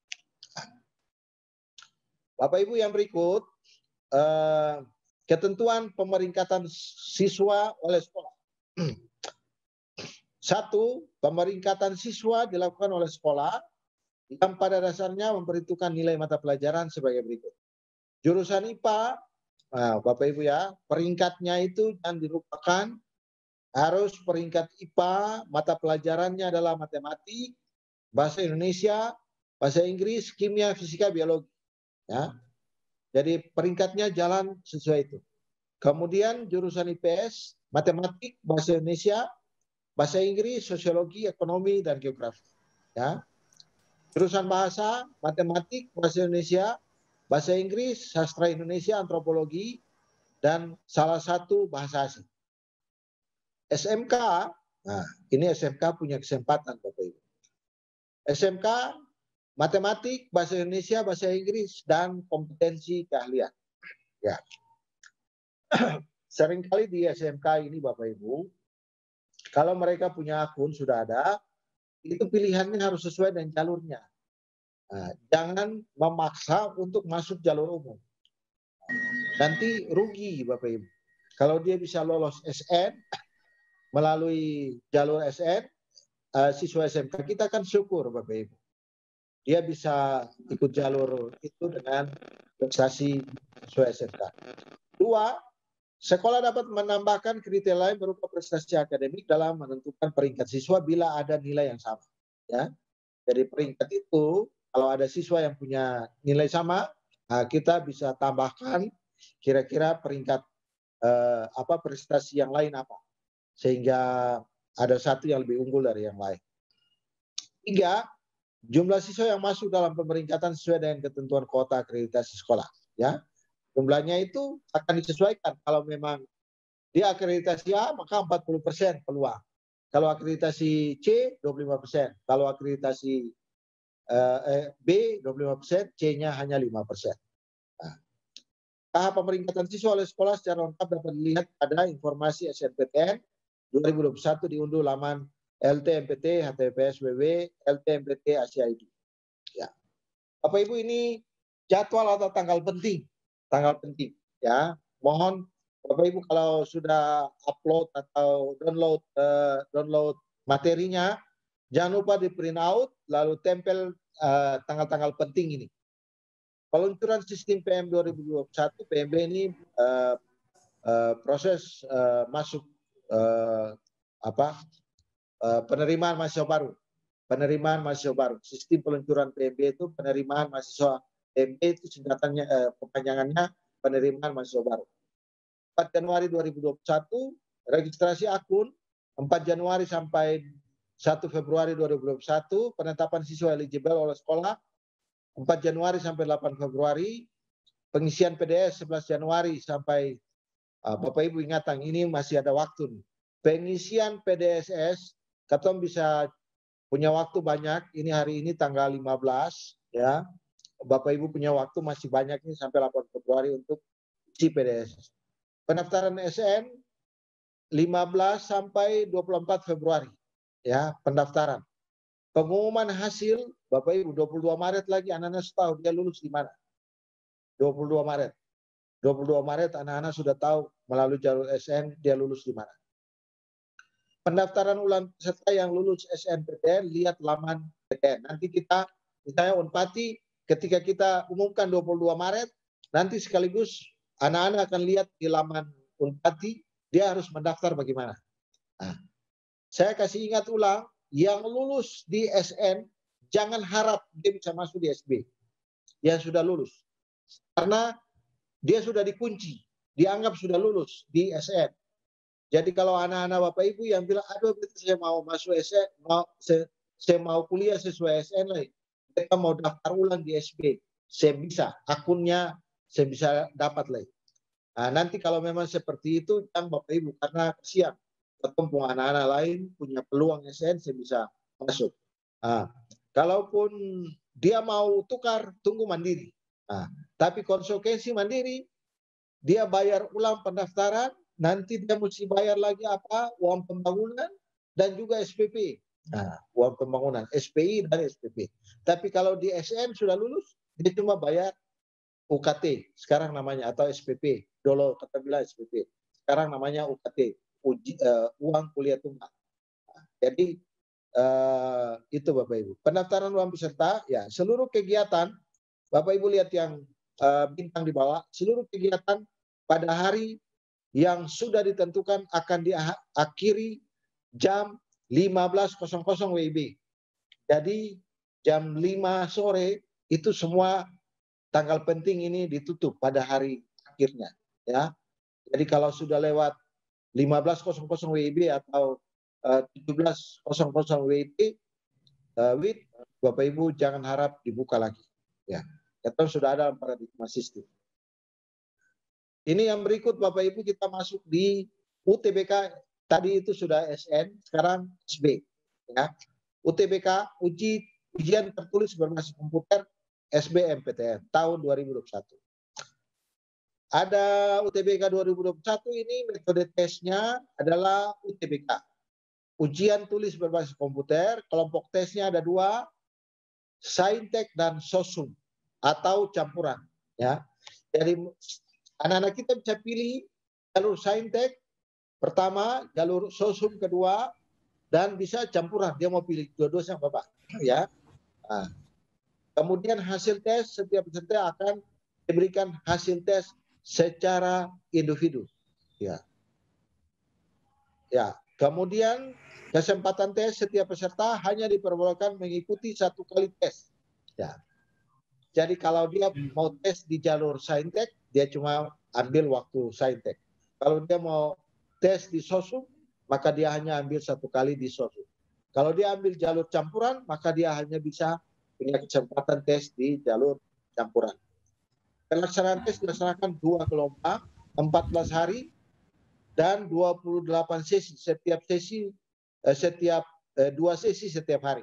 Bapak Ibu yang berikut, ketentuan pemeringkatan siswa oleh sekolah. 1. Pemeringkatan siswa dilakukan oleh sekolah yang pada dasarnya memperhitungkan nilai mata pelajaran sebagai berikut. Jurusan IPA, nah, Bapak Ibu ya, peringkatnya itu jangan dilupakan, harus peringkat IPA, mata pelajarannya adalah matematik, bahasa Indonesia, bahasa Inggris, kimia, fisika, biologi. Ya. Jadi peringkatnya jalan sesuai itu. Kemudian jurusan IPS, matematik, bahasa Indonesia, bahasa Inggris, sosiologi, ekonomi, dan geografi. Ya. Jurusan bahasa, matematik, bahasa Indonesia, bahasa Inggris, sastra Indonesia, antropologi, dan salah satu bahasa asing. SMK, nah ini SMK punya kesempatan Bapak Ibu. SMK, matematik, bahasa Indonesia, bahasa Inggris, dan kompetensi keahlian. Ya. Seringkali di SMK ini Bapak Ibu, kalau mereka punya akun sudah ada, itu pilihannya harus sesuai dengan jalurnya. Nah, jangan memaksa untuk masuk jalur umum. Nanti rugi Bapak Ibu. Kalau dia bisa lolos SN, melalui jalur SN, siswa SMK kita kan syukur Bapak Ibu. Dia bisa ikut jalur itu dengan prestasi siswa SMK. 2, sekolah dapat menambahkan kriteria lain berupa prestasi akademik dalam menentukan peringkat siswa bila ada nilai yang sama. Ya. Jadi peringkat itu kalau ada siswa yang punya nilai sama, kita bisa tambahkan kira-kira peringkat prestasi yang lain apa. Sehingga ada satu yang lebih unggul dari yang lain. 3, jumlah siswa yang masuk dalam pemeringkatan sesuai dengan ketentuan kuota akreditasi sekolah. Ya, jumlahnya itu akan disesuaikan. Kalau memang dia akreditasi A, maka 40% peluang. Kalau akreditasi C, 25%. Kalau akreditasi B, 25%, C-nya hanya 5%. Nah, tahap pemeringkatan siswa oleh sekolah secara lengkap dapat dilihat pada informasi SNPTN 2021 diunduh laman LTMPT HTTPS www LTMPT ACID. Ya. Bapak Ibu, ini jadwal atau tanggal penting ya. Mohon Bapak Ibu kalau sudah upload atau download materinya, jangan lupa di print out lalu tempel tanggal-tanggal penting ini. Peluncuran sistem PM 2021, PMB ini proses masuk penerimaan mahasiswa baru. Penerimaan mahasiswa baru. Sistem peluncuran PMB itu penerimaan mahasiswa. PMB itu singkatannya, kepanjangannya penerimaan mahasiswa baru. 4 Januari 2021 registrasi akun, 4 Januari sampai 1 Februari 2021 penetapan siswa eligible oleh sekolah, 4 Januari sampai 8 Februari, pengisian PDS 11 Januari sampai Bapak Ibu ingatan ini masih ada waktu nih. Pengisian PDSS, Ketum bisa punya waktu banyak. Ini hari ini tanggal 15 ya. Bapak Ibu punya waktu masih banyak nih sampai 8 Februari untuk isi PDSS. Pendaftaran SN 15 sampai 24 Februari ya, pendaftaran. Pengumuman hasil Bapak Ibu 22 Maret lagi anak-anak tahu dia lulus di mana. 22 Maret. 22 Maret anak-anak sudah tahu melalui jalur SN dia lulus di mana. Pendaftaran ulang peserta yang lulus SNPTN, lihat laman PTN. Nanti kita, misalnya Unpati, ketika kita umumkan 22 Maret, nanti sekaligus anak-anak akan lihat di laman Unpati, dia harus mendaftar bagaimana. Nah, saya kasih ingat ulang, yang lulus di SN, jangan harap dia bisa masuk di SB. Yang sudah lulus. Karena dia sudah dikunci, dianggap sudah lulus di SN. Jadi kalau anak-anak Bapak Ibu yang bilang, aduh saya mau masuk SN, saya mau kuliah sesuai SN lagi, mereka mau daftar ulang di SB, saya bisa, akunnya saya bisa dapat lagi. Nah, nanti kalau memang seperti itu, yang Bapak Ibu, karena kasihan, ketemu anak-anak lain punya peluang SN, saya bisa masuk. Nah, kalaupun dia mau tukar, tunggu mandiri. Nah, tapi konsekuensi mandiri, dia bayar ulang pendaftaran, nanti dia mesti bayar lagi apa? Uang pembangunan dan juga SPP. Nah, uang pembangunan, SPI dan SPP. Tapi kalau di SN sudah lulus, dia cuma bayar UKT, sekarang namanya, atau SPP. Dulu kata bilang SPP. Sekarang namanya UKT, uang kuliah tunggal. Nah, jadi itu Bapak Ibu. Pendaftaran uang peserta, ya seluruh kegiatan, Bapak Ibu lihat yang bintang di bawah, seluruh kegiatan pada hari yang sudah ditentukan akan diakhiri jam 15.00 WIB. Jadi jam 5 sore itu semua tanggal penting ini ditutup pada hari akhirnya. Ya. Jadi kalau sudah lewat 15.00 WIB atau 17.00 WIB, Bapak Ibu jangan harap dibuka lagi. Ya. Itu sudah ada paradigma sistem. Ini yang berikut Bapak Ibu, kita masuk di UTBK, tadi itu sudah SN, sekarang SB. Ya. UTBK, ujian tertulis berbasis komputer SBMPTN tahun 2021. Ada UTBK 2021 ini metode tesnya adalah UTBK. Ujian tulis berbasis komputer, kelompok tesnya ada 2, Saintek dan Sosum atau campuran. Ya. Jadi anak-anak kita bisa pilih jalur Saintek pertama, jalur Sosum kedua, dan bisa campuran. Dia mau pilih dua-duanya Bapak. Ya. Nah, kemudian hasil tes, setiap peserta akan diberikan hasil tes secara individu. Ya. Ya. Kemudian kesempatan tes, setiap peserta hanya diperbolehkan mengikuti 1 kali tes. Ya. Jadi kalau dia mau tes di jalur Saintek, dia cuma ambil waktu Saintek. Kalau dia mau tes di Sosum, maka dia hanya ambil 1 kali di Sosum. Kalau dia ambil jalur campuran, maka dia hanya bisa punya kesempatan tes di jalur campuran. Pelaksanaan tes dilaksanakan 2 gelombang, 14 hari, dan 28 sesi. Setiap 2 sesi setiap hari.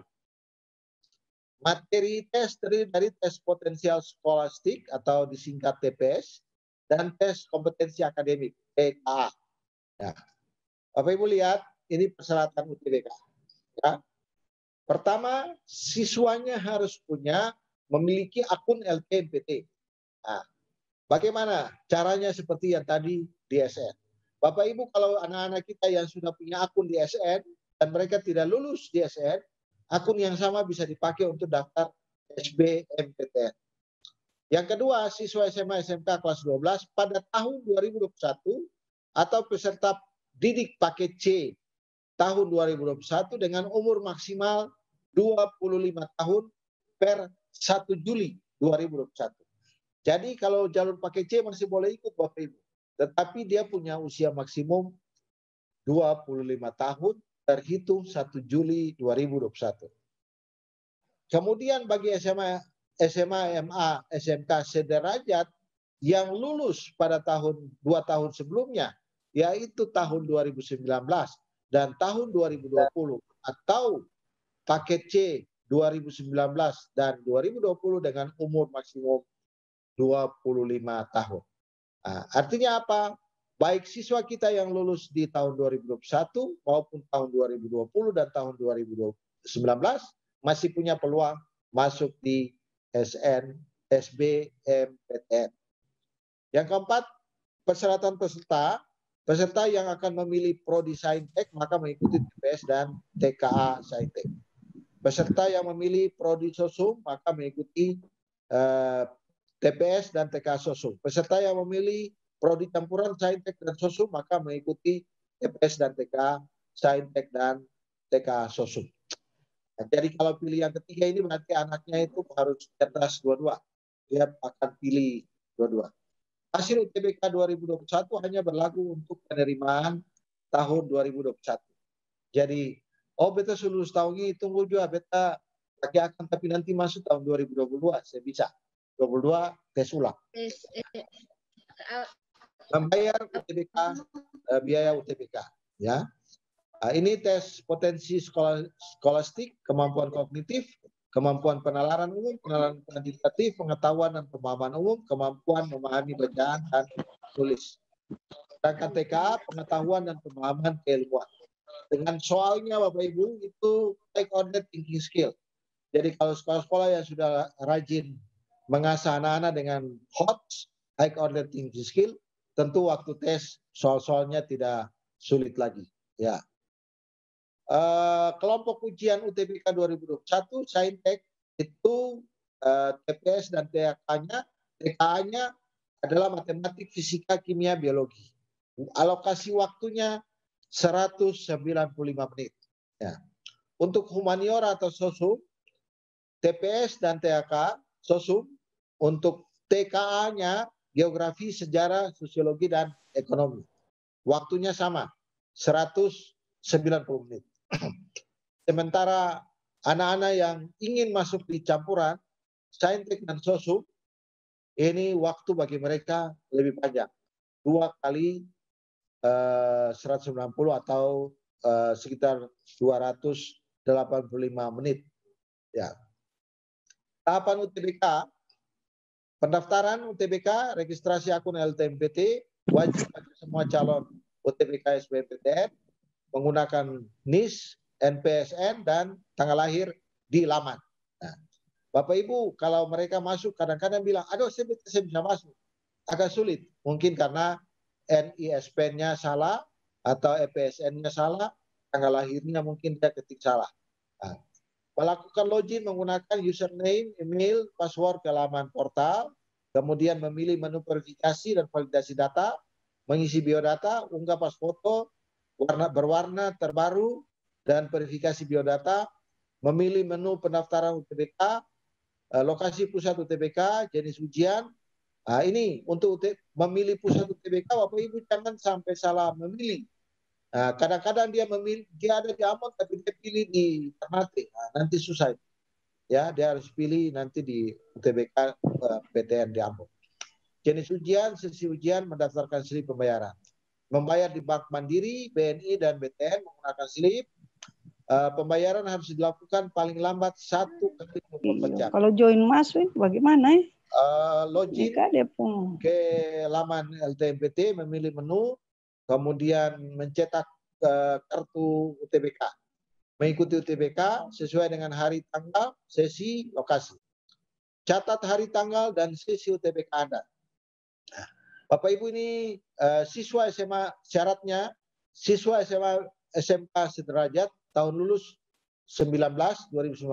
Materi tes terdiri dari tes potensial skolastik atau disingkat TPS dan tes kompetensi akademik TKA. Ya. Bapak Ibu lihat, ini persyaratan UTBK. Ya. Pertama, siswanya harus memiliki akun LKMPT. Nah, bagaimana caranya seperti yang tadi di SN? Bapak Ibu, kalau anak-anak kita yang sudah punya akun di SN dan mereka tidak lulus di SN, akun yang sama bisa dipakai untuk daftar SBMPTN. Yang kedua, siswa SMA SMK kelas 12 pada tahun 2021 atau peserta didik paket C tahun 2021 dengan umur maksimal 25 tahun per 1 Juli 2021. Jadi kalau jalur paket C masih boleh ikut Bapak Ibu. Tetapi dia punya usia maksimum 25 tahun terhitung 1 Juli 2021. Kemudian bagi SMA, MA, SMK sederajat yang lulus pada 2 tahun sebelumnya, yaitu tahun 2019 dan tahun 2020 atau paket C 2019 dan 2020 dengan umur maksimum 25 tahun. Nah, artinya apa? Baik siswa kita yang lulus di tahun 2021 maupun tahun 2020 dan tahun 2019 masih punya peluang masuk di SN, SBMPTN. Yang keempat, persyaratan peserta yang akan memilih prodi Saintek maka mengikuti TPS dan TKA Saintek. Peserta yang memilih prodi Sosum maka mengikuti TPS dan TKA Sosum. Peserta yang memilih prodi campuran Saintek dan Sosum maka mengikuti TPS dan TKA Saintek dan TKA Sosum. Nah, jadi kalau pilih yang ketiga ini berarti anaknya itu harus cerdas dua-dua. Dia akan pilih dua-dua. Hasil UTBK 2021 hanya berlaku untuk penerimaan tahun 2021. Jadi, beta lulus tahun ini, tunggu juga beta lagi akan, tapi nanti masuk tahun 2022, saya bisa. 22 tes ulang. Membayar UTBK, biaya UTBK. Ya. Ini tes potensi skolastik, kemampuan kognitif, kemampuan penalaran umum, penalaran kuantitatif, pengetahuan dan pemahaman umum, kemampuan memahami bacaan dan tulis. Sedangkan TKA, pengetahuan dan pemahaman keilmuan. Dengan soalnya Bapak Ibu itu take on that thinking skill. Jadi kalau sekolah-sekolah yang sudah rajin mengasah anak-anak dengan HOTS, high order thinking skill, tentu waktu tes soal-soalnya tidak sulit lagi. Ya. Kelompok ujian UTBK 2021 Saintek itu TPS dan TKA-nya adalah matematik, fisika, kimia, biologi. Alokasi waktunya 195 menit. Ya. Untuk humaniora atau sosum, TPS dan TK sosum, untuk TKA-nya geografi, sejarah, sosiologi, dan ekonomi. Waktunya sama, 190 menit. Sementara anak-anak yang ingin masuk di campuran Saintek dan sosum, ini waktu bagi mereka lebih panjang, 2 kali 190 atau sekitar 285 menit. Ya. Tahapan UTBK, pendaftaran UTBK, registrasi akun LTMPT, wajib bagi semua calon UTBK SBMPTN menggunakan NIS, NPSN, dan tanggal lahir di laman. Nah, Bapak Ibu, kalau mereka masuk kadang-kadang bilang, aduh saya bisa masuk. Agak sulit, mungkin karena NISP-nya salah atau EPSN-nya salah, tanggal lahirnya mungkin dia ketik salah. Nah, melakukan login menggunakan username, email, password ke laman portal, kemudian memilih menu verifikasi dan validasi data, mengisi biodata, unggah pas foto, berwarna terbaru, dan verifikasi biodata, memilih menu pendaftaran UTBK, lokasi pusat UTBK, jenis ujian. Nah, ini untuk memilih pusat UTBK, Bapak Ibu jangan sampai salah memilih. Nah, kadang-kadang dia ada di Ambon tapi dia pilih di Ternate. Nah, nanti susah. Ya, dia harus pilih nanti di UTBK PTN di Ambon. Jenis ujian, sesi ujian, mendaftarkan slip pembayaran. Membayar di Bank Mandiri, BNI, dan BTN menggunakan slip. Pembayaran harus dilakukan paling lambat 1 kali 24 jam. Kalau join masuk bagaimana ya? Login ke laman LTMPT, memilih menu, kemudian mencetak kartu UTBK. Mengikuti UTBK sesuai dengan hari, tanggal, sesi, lokasi. Catat hari, tanggal, dan sesi UTBK Anda. Nah, Bapak Ibu ini siswa SMA, syaratnya siswa SMA SMK sederajat tahun lulus 2019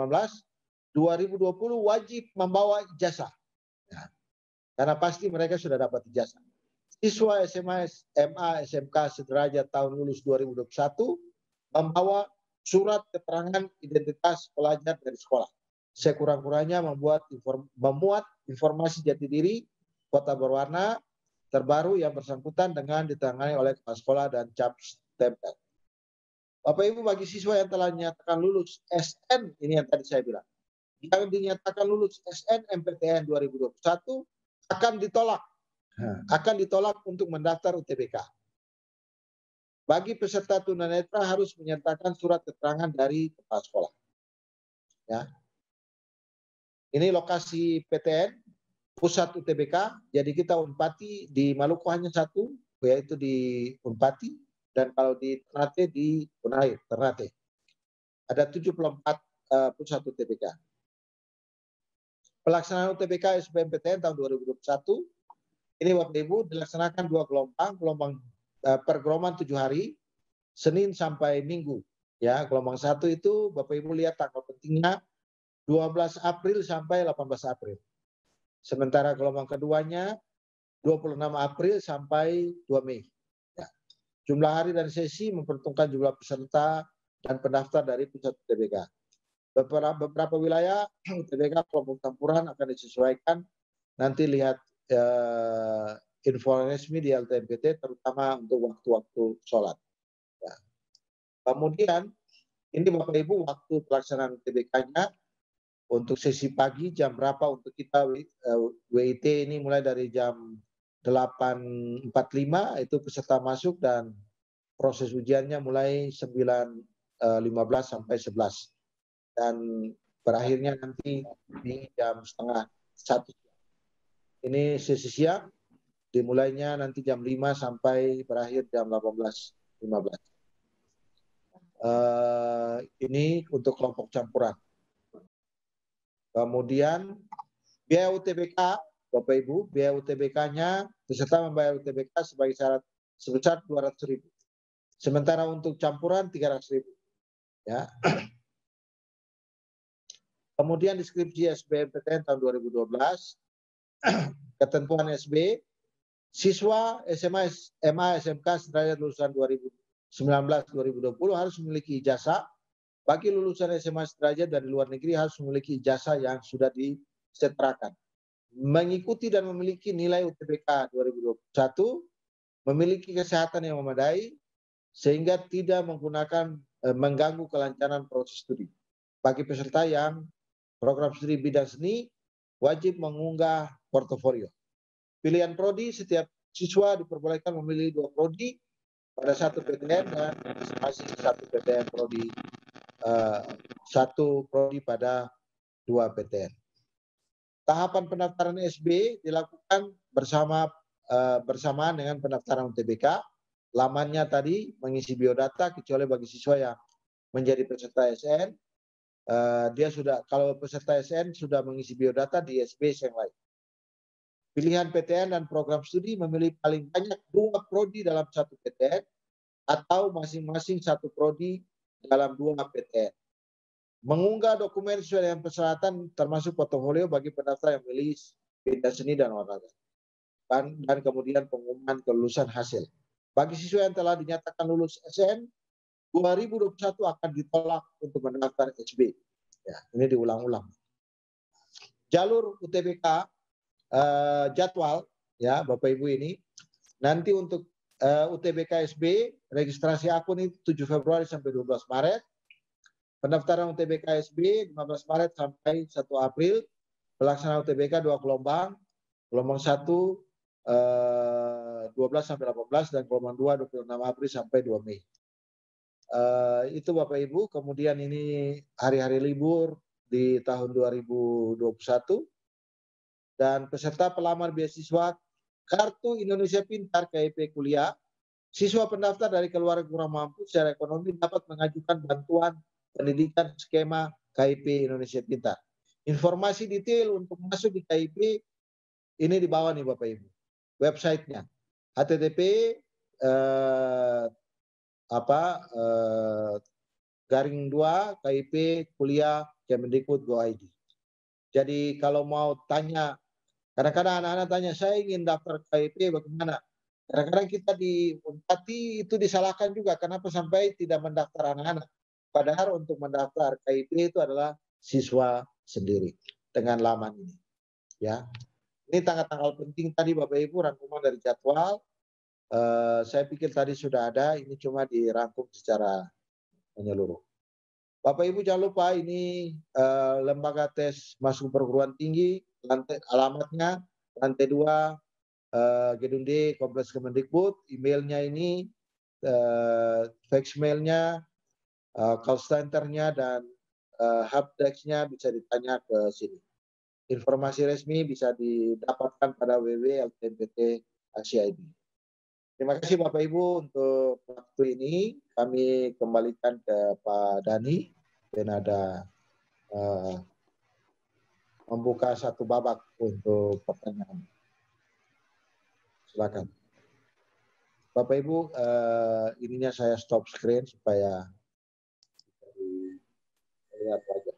2020 wajib membawa ijazah. Nah, karena pasti mereka sudah dapat ijazah. Siswa SMA MA SMK sederajat tahun lulus 2021 membawa surat keterangan identitas pelajar dari sekolah. Sekurang-kurangnya memuat informasi jati diri, kota berwarna terbaru yang bersangkutan dengan ditangani oleh kepala sekolah dan cap stempel. Bapak Ibu, bagi siswa yang telah dinyatakan lulus SN, ini yang tadi saya bilang, yang dinyatakan lulus SN MPTN 2021 akan ditolak untuk mendaftar UTBK. Bagi peserta tunanetra harus menyertakan surat keterangan dari kepala sekolah. Ya. Ini lokasi PTN, pusat UTBK, jadi kita Unpati di Maluku hanya satu, yaitu di Unpati, dan kalau di Ternate di Unair, Ternate. Ada 74 pusat UTBK. Pelaksanaan UTBK SBMPTN tahun 2021, ini Bapak Ibu dilaksanakan 2 gelombang per gelombang 7 hari, Senin sampai Minggu. Ya, gelombang 1 itu Bapak Ibu lihat tanggal pentingnya 12 April sampai 18 April. Sementara gelombang keduanya 26 April sampai 2 Mei. Ya. Jumlah hari dan sesi memperhitungkan jumlah peserta dan pendaftar dari pusat UTBK. Beberapa wilayah UTBK kelompok campuran akan disesuaikan. Nanti lihat info resmi di LTMPT, terutama untuk waktu-waktu sholat. Kemudian ini Bapak Ibu waktu pelaksanaan UTBK-nya untuk sesi pagi jam berapa untuk kita WIT ini mulai dari jam 8.45 itu peserta masuk dan proses ujiannya mulai 9.15 sampai 11 dan berakhirnya nanti di jam 12:30. Ini sesi siang dimulainya nanti jam 5 sampai berakhir jam 18.15. Ini untuk kelompok campuran. Kemudian biaya UTBK, Bapak Ibu, biaya UTBK-nya peserta membayar UTBK sebagai syarat sebesar 200.000. Sementara untuk campuran 300.000. Ya. Kemudian deskripsi SBMPTN tahun 2012, ketentuan SB, siswa SMA, SMK sederajat lulusan 2019-2020 harus memiliki ijazah. Bagi lulusan SMA sederajat dari luar negeri harus memiliki ijazah yang sudah disetarakan. Mengikuti dan memiliki nilai UTBK 2021, memiliki kesehatan yang memadai, sehingga tidak mengganggu kelancaran proses studi. Bagi peserta yang program studi bidang seni, wajib mengunggah portofolio. Pilihan prodi, setiap siswa diperbolehkan memilih 2 prodi pada 1 PTN dan masih 1 PTN prodi, 1 prodi pada 2 PTN. Tahapan pendaftaran SB dilakukan bersamaan dengan pendaftaran UTBK. Lamannya tadi mengisi biodata kecuali bagi siswa yang menjadi peserta SN. Dia sudah, kalau peserta SN sudah mengisi biodata di SB yang lain. Pilihan PTN dan program studi memilih paling banyak 2 prodi dalam 1 PTN atau masing-masing 1 prodi dalam 2 PTN. Mengunggah dokumen sesuai dengan persyaratan termasuk portofolio bagi pendaftar yang memilih bidang seni dan olahraga. Dan kemudian pengumuman kelulusan hasil. Bagi siswa yang telah dinyatakan lulus SN, 2021 akan ditolak untuk mendaftar SB. Ya, ini diulang-ulang. Jalur UTBK jadwal ya Bapak Ibu ini nanti untuk UTBK SB registrasi akun itu 7 Februari sampai 12 Maret. Pendaftaran UTBK SB 15 Maret sampai 1 April. Pelaksanaan UTBK 2 gelombang. Gelombang 1 12 sampai 18 dan gelombang 2 26 April sampai 2 Mei. Itu Bapak Ibu. Kemudian ini hari-hari libur di tahun 2021. Dan peserta pelamar beasiswa Kartu Indonesia Pintar KIP Kuliah, siswa pendaftar dari keluarga kurang mampu secara ekonomi dapat mengajukan bantuan pendidikan skema KIP Indonesia Pintar. Informasi detail untuk masuk di KIP ini di bawah nih Bapak Ibu. Websitenya http /2 KIP Kuliah Kemendikbud.go.id. Jadi kalau mau tanya, kadang-kadang anak-anak tanya, saya ingin daftar KIP bagaimana? Kadang-kadang kita di Unpati itu disalahkan juga, kenapa sampai tidak mendaftar anak-anak? Padahal untuk mendaftar KIP itu adalah siswa sendiri dengan laman ini. Ya, ini tanggal-tanggal penting tadi Bapak Ibu, rangkuman dari jadwal. Saya pikir tadi sudah ada, ini cuma dirangkum secara menyeluruh. Bapak Ibu jangan lupa ini lembaga tes masuk perguruan tinggi, alamatnya lantai 2 Gedung D Kompleks Kemendikbud, emailnya ini, fax mailnya, call centernya dan helpdesk-nya bisa ditanya ke sini. Informasi resmi bisa didapatkan pada www.ltmpt.ac.id. Terima kasih Bapak Ibu untuk waktu ini. Kami kembalikan ke Pak Dhani dan ada membuka satu babak untuk pertanyaan. Silakan. Bapak Ibu, ininya saya stop screen supaya lihat wajah.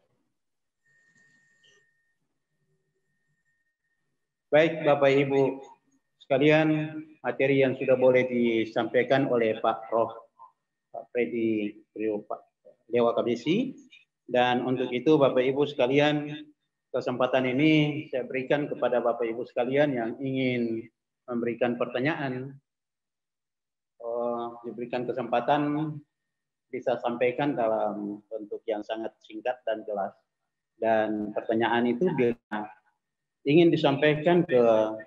Baik Bapak Ibu sekalian, materi yang sudah boleh disampaikan oleh Pak Prof. Pak Freddy Dewa Kabisi. Dan untuk itu Bapak Ibu sekalian, kesempatan ini saya berikan kepada Bapak Ibu sekalian yang ingin memberikan pertanyaan. Diberikan kesempatan bisa sampaikan dalam bentuk yang sangat singkat dan jelas. Dan pertanyaan itu bila ingin disampaikan ke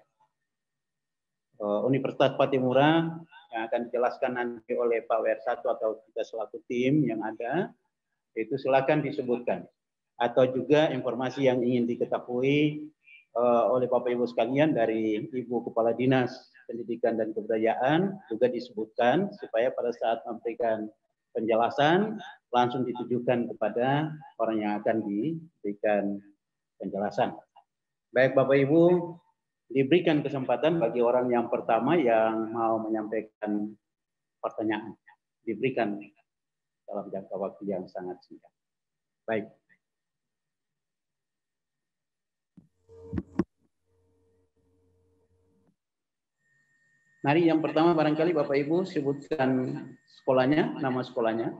Universitas Patimura yang akan dijelaskan nanti oleh Pak WR1 atau kita selaku tim yang ada, itu silakan disebutkan. Atau juga informasi yang ingin diketahui oleh Bapak Ibu sekalian dari Ibu Kepala Dinas Pendidikan dan Kebudayaan juga disebutkan supaya pada saat memberikan penjelasan langsung ditujukan kepada orang yang akan diberikan penjelasan. Baik Bapak Ibu, diberikan kesempatan bagi orang yang pertama yang mau menyampaikan pertanyaan. Diberikan dalam jangka waktu yang sangat singkat. Baik. Mari yang pertama barangkali Bapak Ibu sebutkan sekolahnya, nama sekolahnya.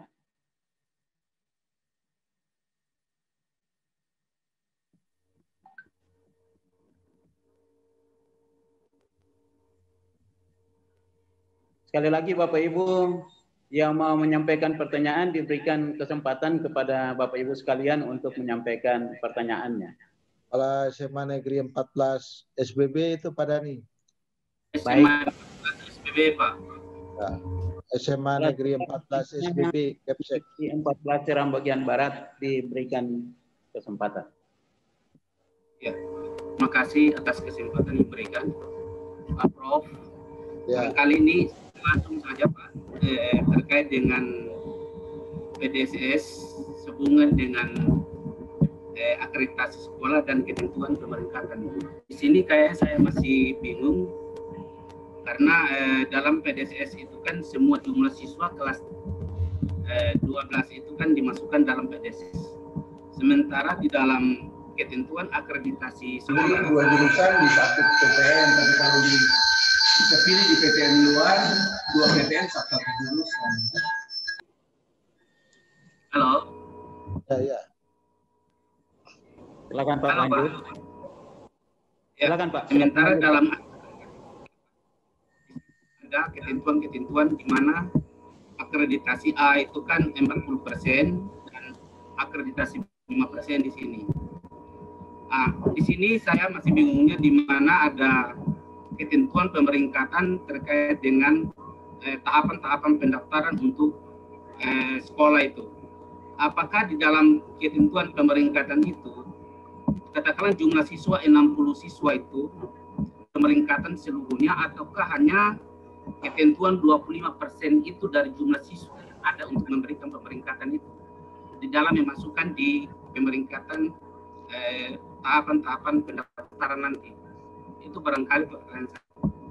Sekali lagi Bapak Ibu yang mau menyampaikan pertanyaan diberikan kesempatan kepada Bapak Ibu sekalian untuk menyampaikan pertanyaannya. Kepala SMA Negeri 14 SBB itu Pak Dani. Baik. SBB Pak. Ya. SMA Negeri 14 SBB Kepsek. 14 Seram bagian Barat diberikan kesempatan. Ya, terima kasih atas kesempatan yang diberikan Pak Prof. Ya. Kali ini langsung saja Pak, terkait dengan PDSS sehubungan dengan akreditasi sekolah dan ketentuan pemeringkatan. Di sini kayak saya masih bingung karena dalam PDSS itu kan semua jumlah siswa kelas 12 itu kan dimasukkan dalam PDSS. Sementara di dalam ketentuan akreditasi sekolah dua jurusan di satu PTN, tapi kalau dipilih di PTN luar, dua PTN satu jurusan. Halo. Ya. Silakan Pak, halo, lanjut. Pak. Ya, Silakan Pak. Sementara dalam ada ketentuan-ketentuan di mana akreditasi A itu kan 40% dan akreditasi 5% di sini. Di sini saya masih bingungnya di mana ada ketentuan pemeringkatan terkait dengan tahapan-tahapan pendaftaran untuk sekolah itu. Apakah di dalam ketentuan pemeringkatan itu, katakanlah jumlah siswa 60 siswa itu pemeringkatan seluruhnya, ataukah hanya ketentuan 25% itu dari jumlah siswa yang ada untuk memberikan pemeringkatan itu di dalam yang masukkan di pemeringkatan tahapan-tahapan pendaftaran nanti. Itu barangkali pertanyaan saya.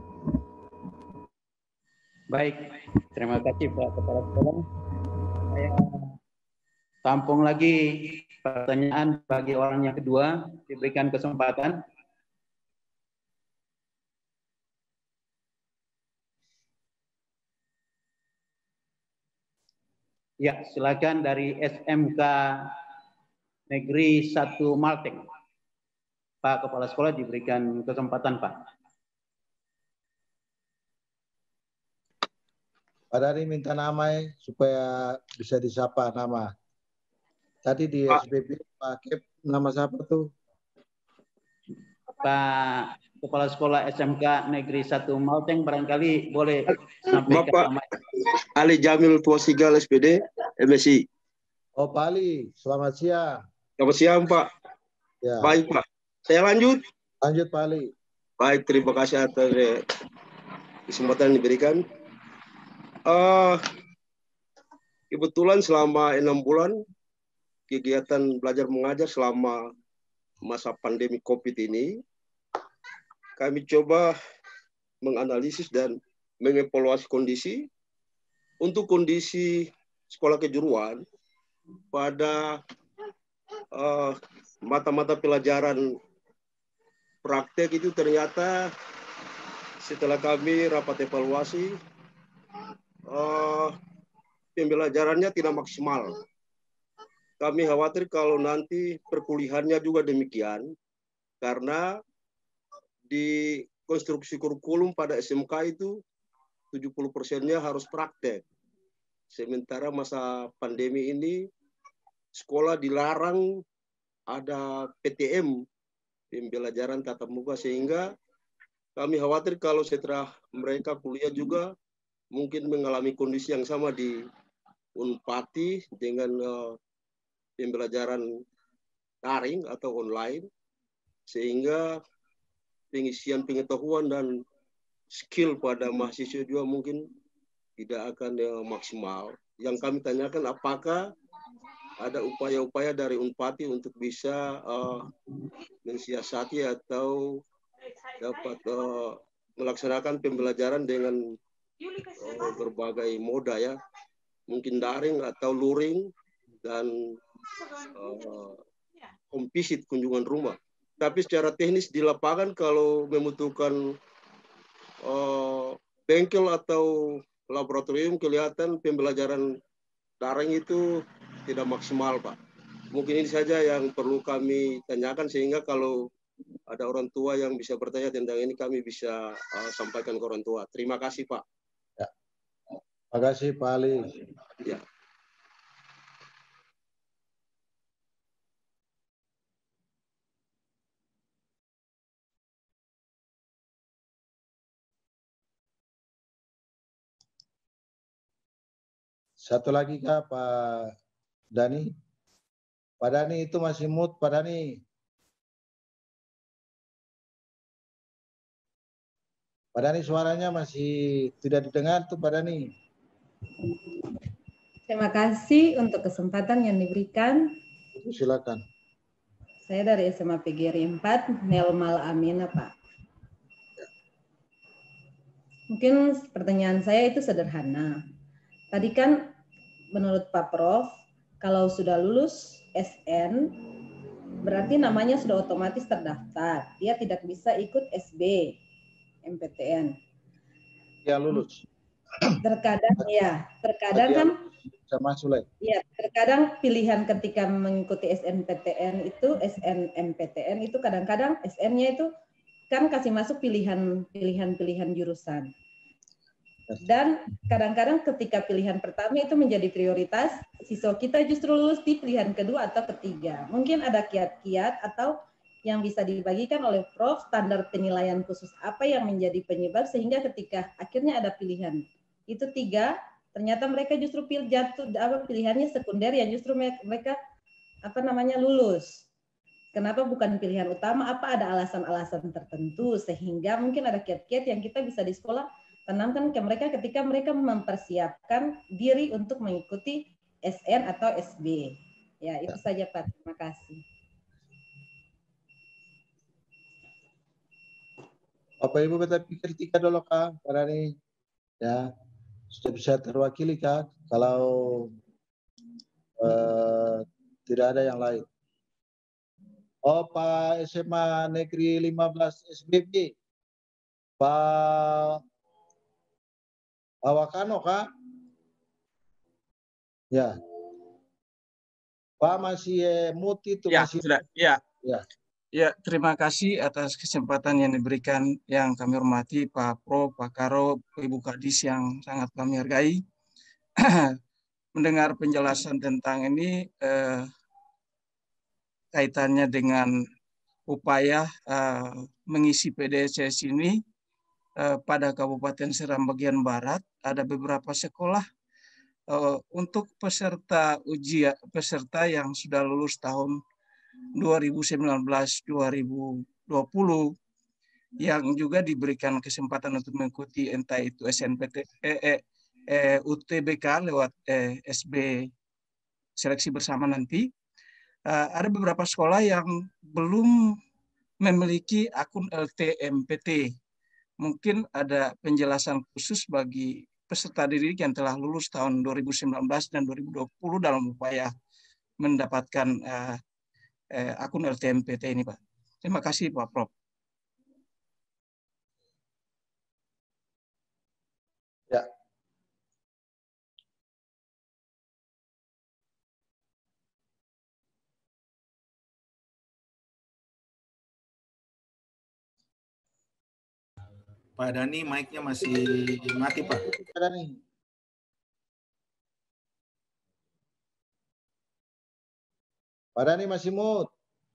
Baik, terima kasih Pak Kepala Sekolah. Saya tampung lagi pertanyaan bagi orang yang kedua, diberikan kesempatan. Ya, silakan dari SMK Negeri 1 Malteng. Pak Kepala Sekolah diberikan kesempatan, Pak. Pak Dani minta nama supaya bisa disapa nama. Tadi di SBB Pak Kep, nama siapa tuh? Pak Kepala Sekolah SMK Negeri 1 Malteng barangkali boleh sampaikan Bapak nama. Ali Jamil Tuasigal SPD MSI. Oh Pak Ali, selamat siang. Selamat siang Pak. Ya. Baik Pak. Saya lanjut. Lanjut Pak Ali. Baik, terima kasih atas kesempatan yang diberikan. Kebetulan selama 6 bulan kegiatan belajar mengajar selama masa pandemi COVID ini, kami coba menganalisis dan mengevaluasi kondisi untuk kondisi sekolah kejuruan pada mata-mata pelajaran praktek itu ternyata setelah kami rapat evaluasi pembelajarannya tidak maksimal. Kami khawatir kalau nanti perkuliahannya juga demikian, karena di konstruksi kurikulum pada SMK itu 70%-nya harus praktek. sementara masa pandemi ini sekolah dilarang ada PTM, pembelajaran tatap muka, sehingga kami khawatir kalau setelah mereka kuliah juga mungkin mengalami kondisi yang sama di Unpati dengan pembelajaran daring atau online, sehingga pengisian pengetahuan dan skill pada mahasiswa juga mungkin tidak akan maksimal. Yang kami tanyakan, apakah ada upaya-upaya dari Unpati untuk bisa mensiasati atau dapat melaksanakan pembelajaran dengan berbagai moda ya, mungkin daring atau luring dan kompisit kunjungan rumah. Tapi secara teknis di lapangan kalau membutuhkan bengkel atau laboratorium, kelihatan pembelajaran daring itu tidak maksimal, Pak. Mungkin ini saja yang perlu kami tanyakan, sehingga kalau ada orang tua yang bisa bertanya tentang ini, kami bisa sampaikan ke orang tua. Terima kasih, Pak. Ya. Terima kasih, Pak Ali. Ya. Satu lagi Kak, Pak Dani. Pak Dani itu masih mute, Pak Dani. Pak Dani suaranya masih tidak didengar tuh Pak Dani. Terima kasih untuk kesempatan yang diberikan. Silakan. Saya dari SMA PGRI 4, Nelmal Amina, Pak. Mungkin pertanyaan saya itu sederhana. Tadi kan menurut Pak Prof, kalau sudah lulus SN, berarti namanya sudah otomatis terdaftar. Dia tidak bisa ikut SB, MPTN. Ya lulus. Terkadang kan sama Sule. Ya, terkadang pilihan ketika mengikuti SNPTN itu, SNMPTN itu kadang-kadang SN-nya itu kan kasih masuk pilihan jurusan. Dan kadang-kadang ketika pilihan pertama itu menjadi prioritas, siswa kita justru lulus di pilihan kedua atau ketiga. Mungkin ada kiat-kiat atau yang bisa dibagikan oleh Prof, standar penilaian khusus apa yang menjadi penyebab sehingga ketika akhirnya ada pilihan itu 3, ternyata mereka justru pilihannya sekunder yang justru mereka lulus. Kenapa bukan pilihan utama? Apa ada alasan-alasan tertentu sehingga mungkin ada kiat-kiat yang kita bisa di sekolah tanamkan ke mereka ketika mereka mempersiapkan diri untuk mengikuti SN atau SB. Ya, itu saja Pak. Terima kasih. Bapak Ibu kita pikir 3 dulu Kak, pada nih ya sudah bisa terwakili Kak. Kalau tidak ada yang lain. Oh Pak SMA Negeri 15 SBB, Pak Awakano Kak. Ya. Pak masih mute itu ya, masih. Sudah. Ya. Ya. Ya, terima kasih atas kesempatan yang diberikan yang kami hormati Pak Pro, Pak Karo, Ibu Kadis yang sangat kami hargai. Mendengar penjelasan tentang ini kaitannya dengan upaya mengisi PDSS ini pada Kabupaten Seram bagian Barat, ada beberapa sekolah untuk peserta yang sudah lulus tahun 2019-2020 yang juga diberikan kesempatan untuk mengikuti entah itu UTBK lewat SB seleksi bersama nanti. Ada beberapa sekolah yang belum memiliki akun LTMPT. Mungkin ada penjelasan khusus bagi peserta didik yang telah lulus tahun 2019 dan 2020 dalam upaya mendapatkan akun LTMPT ini, Pak. Terima kasih, Pak Prof. Ya. Pak Dani, mic-nya masih mati, Pak. Pak Dani. Pak Dhani masih mute.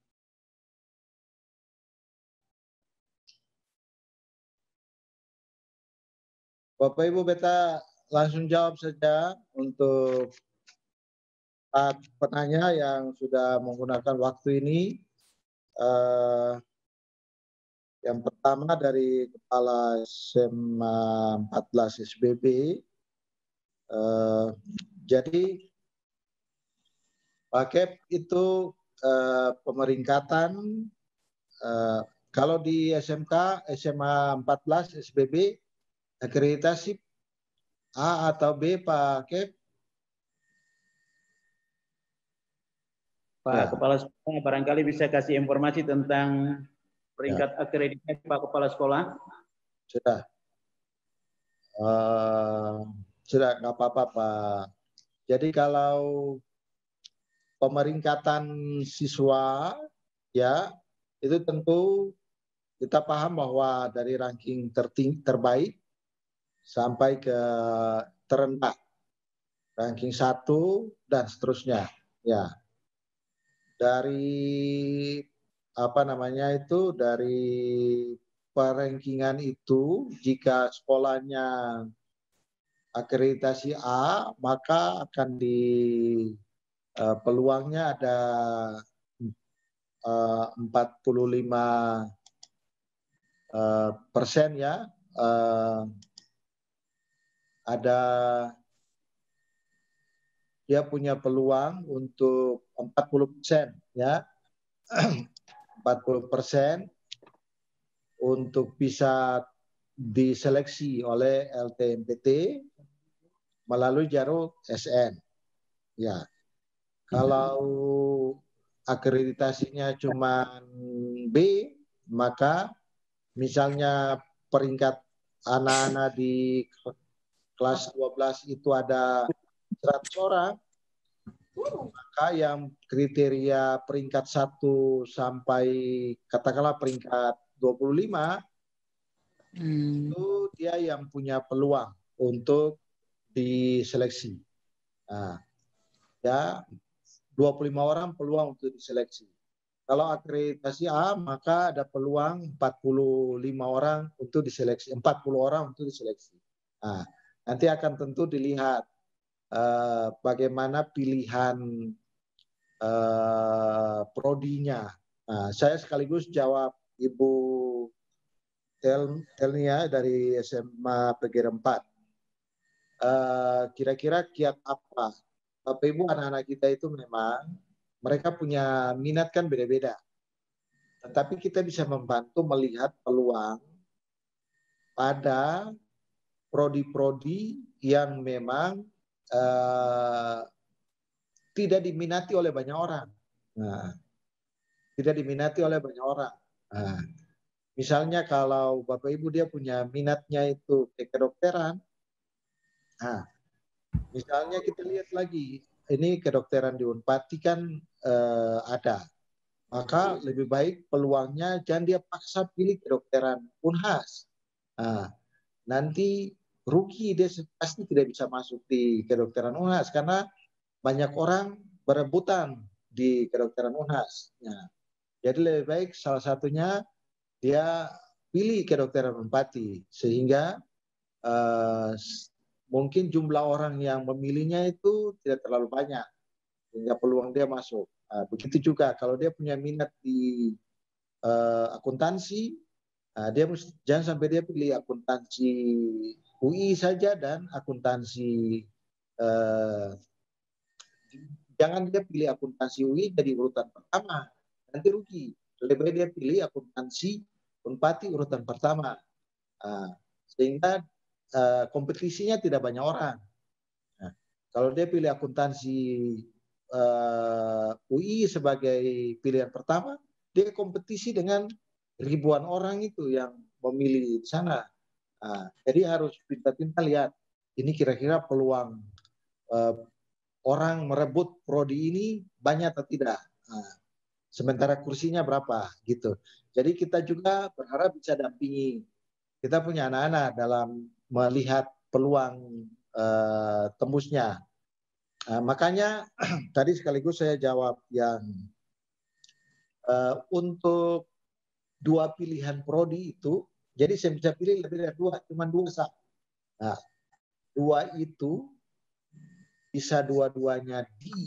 Bapak Ibu beta langsung jawab saja untuk penanya yang sudah menggunakan waktu ini. Yang pertama dari Kepala SMA 14 SBB. Jadi Pak Kep itu pemeringkatan kalau di SMK SMA 14 SBB akreditasi A atau B Pak Kep? Pak Kepala Sekolah barangkali bisa kasih informasi tentang peringkat akreditasi Pak Kepala Sekolah. Sudah. Sudah, nggak apa-apa Pak. Jadi kalau pemeringkatan siswa ya itu tentu kita paham bahwa dari ranking terbaik sampai ke terendah, ranking 1 dan seterusnya ya. Dari dari perangkingan itu jika sekolahnya akreditasi A maka akan peluangnya ada 45% ya, ada dia punya peluang untuk 40% ya, 40% untuk bisa diseleksi oleh LTMPT melalui jalur SN. Ya, kalau akreditasinya cuma B, maka misalnya peringkat anak-anak di kelas 12 itu ada 100 orang, maka yang kriteria peringkat 1 sampai katakanlah peringkat 25 itu dia yang punya peluang untuk diseleksi. Nah, ya 25 orang peluang untuk diseleksi. Kalau akreditasi A maka ada peluang 45 orang untuk diseleksi, 40 orang untuk diseleksi. Nah, nanti akan tentu dilihat bagaimana pilihan prodinya. Nah, saya sekaligus jawab Ibu Telnia dari SMA PGR 4. Kira-kira kiat apa? Bapak Ibu anak-anak kita itu memang mereka punya minat kan beda-beda. Tetapi kita bisa membantu melihat peluang pada prodi-prodi yang memang tidak diminati oleh banyak orang. Nah, tidak diminati oleh banyak orang. Nah, misalnya kalau Bapak Ibu dia punya minatnya itu ke kedokteran, nah, misalnya kita lihat lagi, ini kedokteran di Unpati kan ada. Maka lebih baik peluangnya jangan dia paksa pilih kedokteran Unhas. Nah, nanti rugi dia pasti tidak bisa masuk di kedokteran Unhas karena banyak orang berebutan di kedokteran Unhas. Nah, jadi lebih baik salah satunya dia pilih kedokteran Unpati sehingga mungkin jumlah orang yang memilihnya itu tidak terlalu banyak sehingga peluang dia masuk. Begitu juga kalau dia punya minat di akuntansi, dia jangan sampai dia pilih akuntansi UI saja dan akuntansi jangan dia pilih akuntansi UI jadi urutan pertama, nanti rugi. Lebih baik dia pilih akuntansi Unpati urutan pertama, sehingga kompetisinya tidak banyak orang. Nah, kalau dia pilih akuntansi UI sebagai pilihan pertama, dia kompetisi dengan ribuan orang itu yang memilih di sana. Jadi harus pintar-pintar lihat ini kira-kira peluang orang merebut prodi ini banyak atau tidak. Sementara kursinya berapa gitu. Jadi kita juga berharap bisa dampingi. Kita punya anak-anak dalam melihat peluang tembusnya. Makanya tadi sekaligus saya jawab yang untuk 2 pilihan prodi itu, jadi saya bisa pilih lebih dari 2, cuma 2 sah. Nah, 2 itu bisa dua-duanya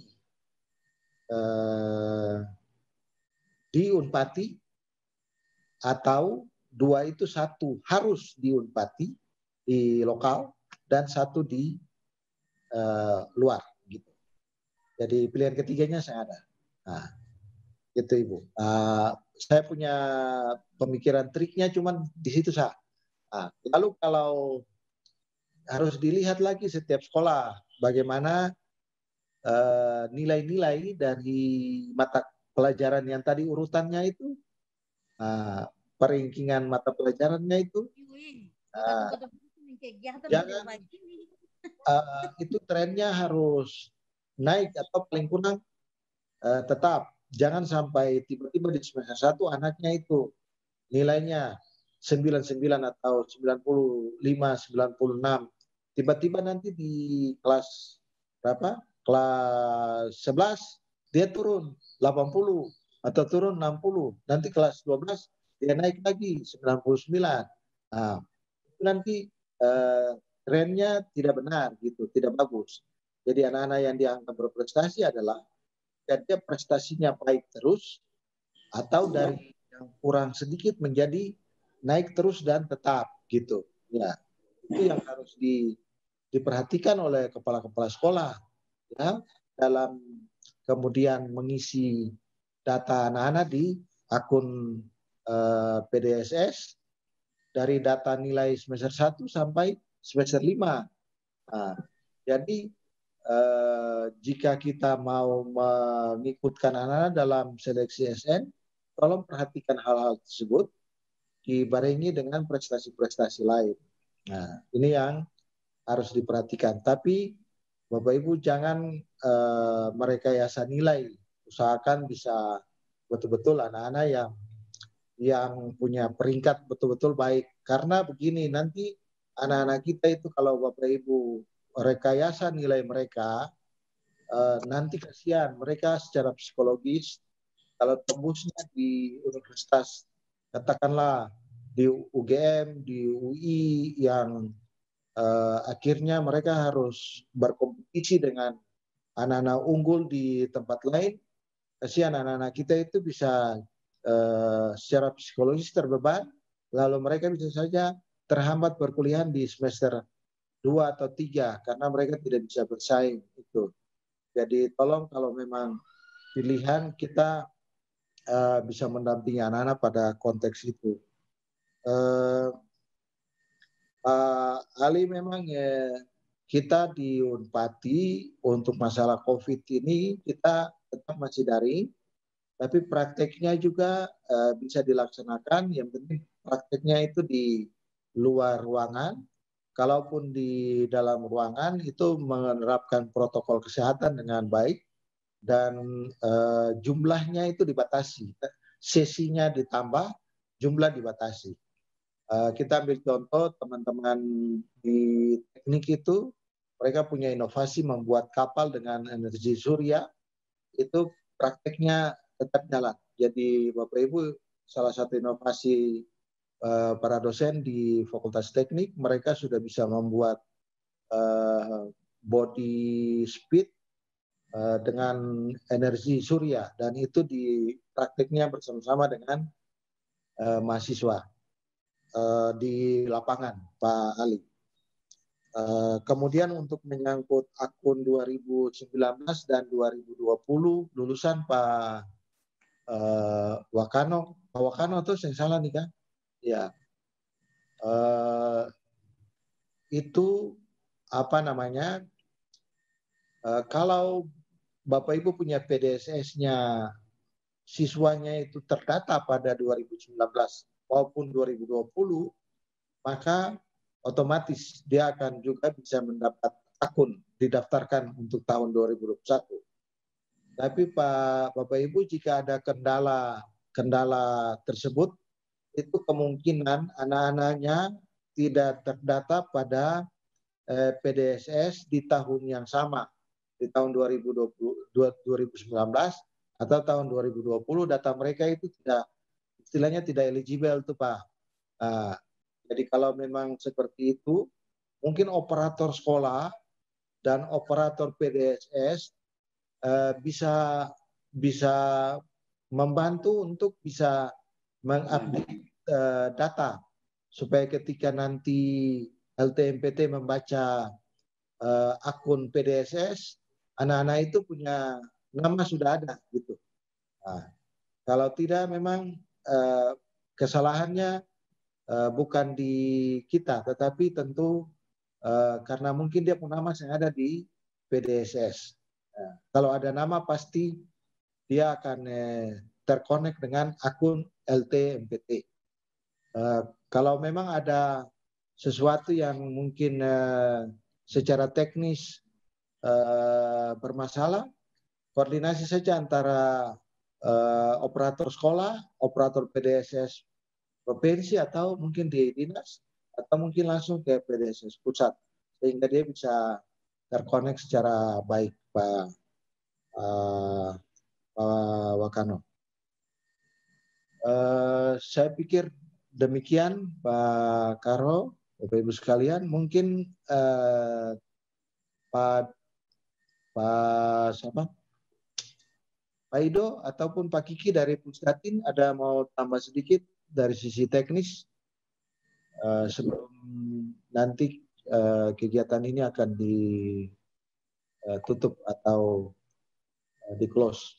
di Unpati, atau 2 itu 1 harus di Unpati di lokal dan 1 di luar gitu. Jadi pilihan ketiganya saya ada. Nah, gitu Ibu. Saya punya pemikiran triknya cuman di situ sah. Lalu kalau harus dilihat lagi setiap sekolah bagaimana nilai-nilai dari mata pelajaran yang tadi urutannya itu, peringkingan mata pelajarannya itu, jangan itu trennya harus naik atau paling kurang tetap. Jangan sampai tiba-tiba di semester 1 anaknya itu nilainya 99 atau 95, 96. Tiba-tiba nanti di kelas berapa? Kelas 11 dia turun 80 atau turun 60. Nanti kelas 12 dia naik lagi 99. Nah, itu nanti trennya tidak benar gitu, tidak bagus. Jadi anak-anak yang dianggap berprestasi adalah dia prestasinya baik terus, atau dari yang kurang sedikit menjadi naik terus dan tetap gitu. Ya, itu yang harus diperhatikan oleh kepala-kepala sekolah ya, dalam kemudian mengisi data anak-anak di akun PDSS dari data nilai semester 1 sampai semester 5. Jadi jika kita mau mengikutkan anak-anak dalam seleksi SN, tolong perhatikan hal-hal tersebut dibarengi dengan prestasi-prestasi lain. Nah, ini yang harus diperhatikan. Tapi Bapak Ibu jangan merekayasa nilai. Usahakan bisa betul-betul anak-anak yang punya peringkat betul-betul baik. Karena begini, nanti anak-anak kita itu kalau Bapak Ibu rekayasa nilai mereka, nanti kasihan mereka secara psikologis kalau tembusnya di universitas, katakanlah di UGM, di UI yang akhirnya mereka harus berkompetisi dengan anak-anak unggul di tempat lain, kasihan anak-anak kita itu bisa secara psikologis terbeban, lalu mereka bisa saja terhambat perkuliahan di semester 2 atau 3 karena mereka tidak bisa bersaing itu. Jadi tolong kalau memang pilihan kita bisa mendampingi anak-anak pada konteks itu. Ali memang kita di Unpati untuk masalah COVID ini kita tetap masih daring, tapi prakteknya juga bisa dilaksanakan. Yang penting prakteknya itu di luar ruangan. Kalaupun di dalam ruangan itu menerapkan protokol kesehatan dengan baik dan jumlahnya itu dibatasi, sesinya ditambah, jumlah dibatasi. Kita ambil contoh teman-teman di teknik itu, mereka punya inovasi membuat kapal dengan energi surya, itu prakteknya tetap jalan. Jadi Bapak Ibu, salah satu inovasi para dosen di Fakultas Teknik, mereka sudah bisa membuat body speed dengan energi surya, dan itu di prakteknya bersama-sama dengan mahasiswa di lapangan, Pak Ali. Kemudian untuk menyangkut akun 2019 dan 2020 lulusan Pak Wakano, Pak Wakano itu yang salah nih kan? Ya, itu apa namanya? Kalau Bapak Ibu punya PDSS-nya, siswanya itu terdata pada 2019 maupun 2020, maka otomatis dia akan juga bisa mendapat akun didaftarkan untuk tahun 2021. Tapi Bapak Ibu, jika ada kendala tersebut, itu kemungkinan anak-anaknya tidak terdata pada PDSS di tahun yang sama. di tahun 2019 atau tahun 2020 data mereka itu istilahnya tidak eligible tuh Pak. Jadi kalau memang seperti itu, mungkin operator sekolah dan operator PDSS bisa membantu untuk bisa mengupdate data supaya ketika nanti LTMPT membaca akun PDSS, anak-anak itu punya nama sudah ada gitu. Kalau tidak memang kesalahannya bukan di kita, tetapi tentu karena mungkin dia punya nama yang ada di PDSS. Kalau ada nama pasti dia akan terkonek dengan akun LTMPT. Kalau memang ada sesuatu yang mungkin secara teknis bermasalah, koordinasi saja antara operator sekolah, operator PDSS provinsi atau mungkin di dinas atau mungkin langsung ke PDSS pusat sehingga dia bisa terkonek secara baik Pak Wakano. Saya pikir demikian Pak Karo, Bapak Ibu sekalian. Mungkin Pak Ido ataupun Pak Kiki dari Pusdatin ada mau tambah sedikit dari sisi teknis sebelum nanti kegiatan ini akan ditutup atau di close.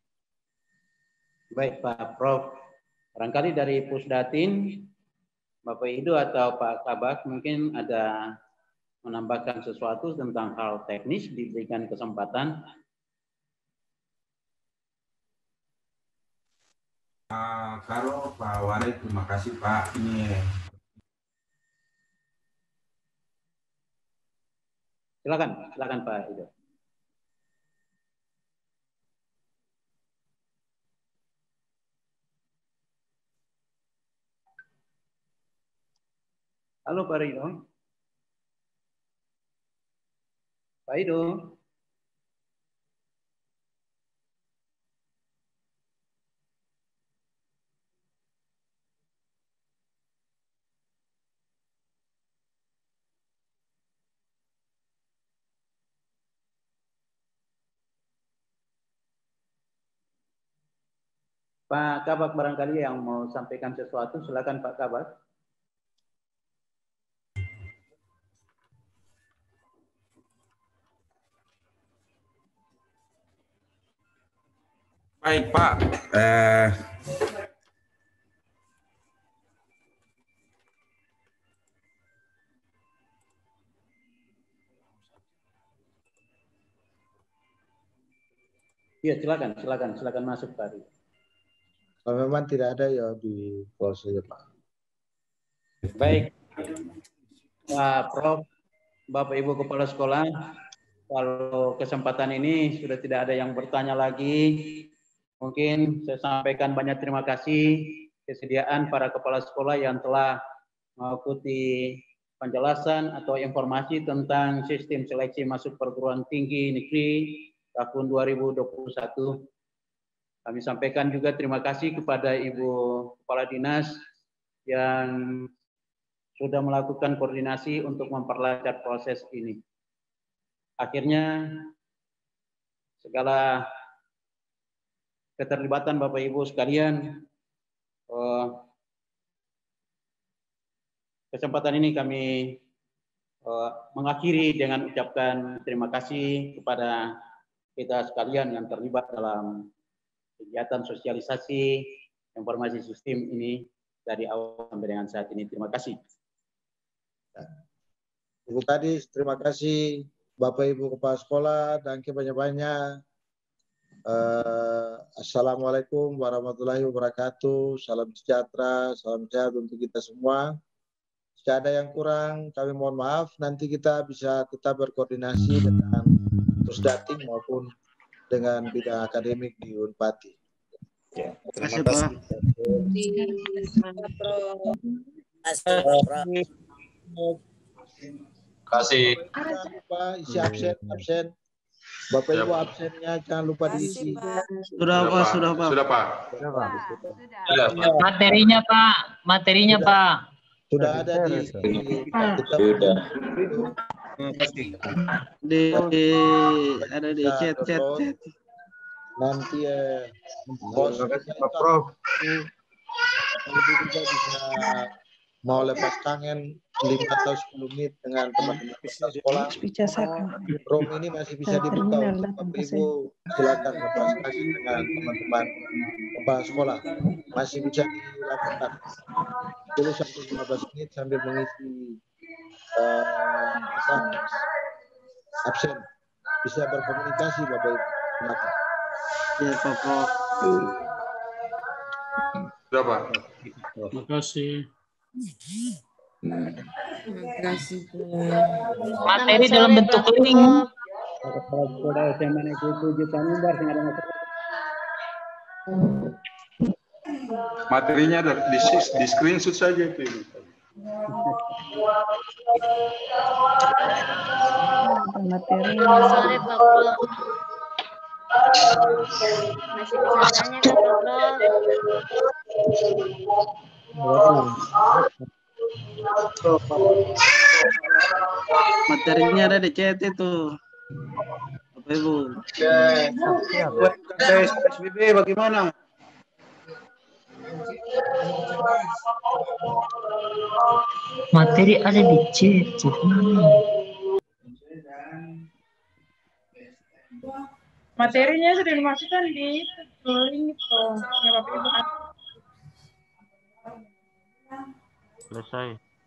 Baik Pak Prof. Barangkali dari Pusdatin, Bapak Ido atau Pak Kabak mungkin ada menambahkan sesuatu tentang hal teknis, diberikan kesempatan. Kalau Pak Warid, terima kasih Pak. Ini silakan Pak Ido. Halo Pak Ido. Pak Ido. Pak Kabak barangkali yang mau sampaikan sesuatu, silakan Pak Kabak. baik Pak. Iya silakan masuk Pak. Kalau memang tidak ada ya di close saja Pak. Baik, Pak Prof, Bapak Ibu Kepala Sekolah, kalau kesempatan ini sudah tidak ada yang bertanya lagi, mungkin saya sampaikan banyak terima kasih kesediaan para kepala sekolah yang telah mengikuti penjelasan atau informasi tentang sistem seleksi masuk perguruan tinggi negeri tahun 2021. Kami sampaikan juga terima kasih kepada Ibu Kepala Dinas yang sudah melakukan koordinasi untuk memperlancar proses ini. Akhirnya, segala keterlibatan Bapak Ibu sekalian, kesempatan ini kami mengakhiri dengan ucapkan terima kasih kepada kita sekalian yang terlibat dalam kegiatan sosialisasi informasi sistem ini dari awal sampai dengan saat ini. Terima kasih. Ibu Kadis, terima kasih. Bapak Ibu Kepala Sekolah, dan banyak-banyak. Assalamualaikum warahmatullahi wabarakatuh. Salam sejahtera, salam sehat untuk kita semua. Jika ada yang kurang, kami mohon maaf. Nanti kita bisa tetap berkoordinasi dengan Pusdatin maupun dengan bidang akademik di Unpati. Ya, terima kasih. Kasih. Pak, isi absen. Bapak Ibu absennya jangan lupa diisi. Sudah Pak. Sudah Pak. Materinya Pak, materinya Pak. Sudah ada di ada di chat. Nanti bos Prof. Lebih juga bisa mau lepas kangen 5 atau 10 menit dengan teman-teman sekolah. Room ini masih bisa dibuka untuk Bapak Ibu. Silakan lepas kangen dengan teman-teman kepala sekolah. Masih bisa dilakukan 10 sampai 15 menit sambil mengisi absen. Bisa berkomunikasi Bapak Ibu. Silakan. Ya Pak Prof. Sudah Pak. Terima kasih. Materi dalam bentuk link. Materinya ada di screenshot saja itu. Materi. Sore Pak Bro. Masih bisa tanya Kak Bro? Materinya ada di chat itu. Bapak Ibu. PSBB bagaimana? Materi ada di chat. Materinya sudah dimasukkan di link itu. Ya Bapak Ibu. Selesai.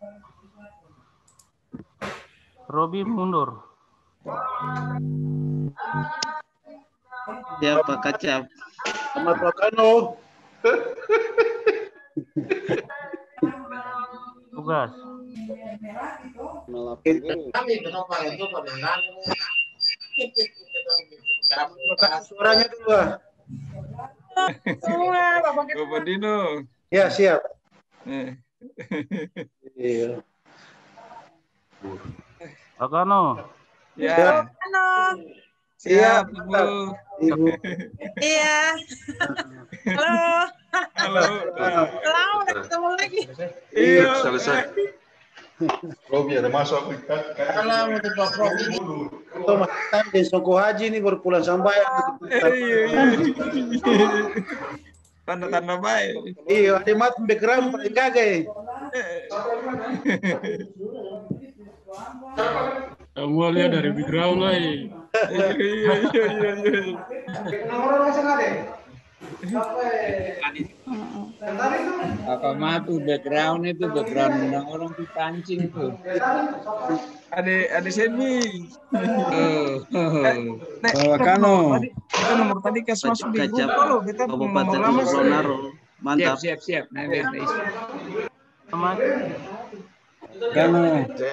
Robi mundur. Ya Pak Kacap. Selamat Wakano. Tugas. Suaranya dua. Semua Bapak Dino. Ya siap. Iya. Akano. Ya. Siap, Ibu. Ibu. Iya. Halo. Halo. Lama ketemu lagi. Iya, selesai. Robi ada masuk Afrika. Salam untuk Pak Prof. Thomas di Soko Haji ini baru pulang sambayang. Tanda-tanda baik. Iya, ada mat background paling kagak. Kamu lihat dari background lah. Apa matu background itu background orang dipancing tuh. Ada sini. Kano. Kita nomor tadi kas masuk di Google kita Kabupaten Bolsonaro. Mantap. Siap. Nah, biar Selamat. Kano.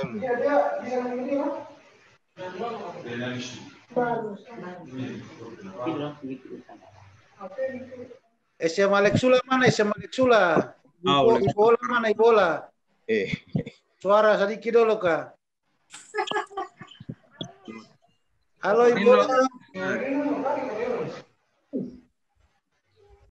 SMA Lexula mana? SMA Lexula. Ibola mana? Ibola. Suara sedikit dulu Kak. Halo Ibola.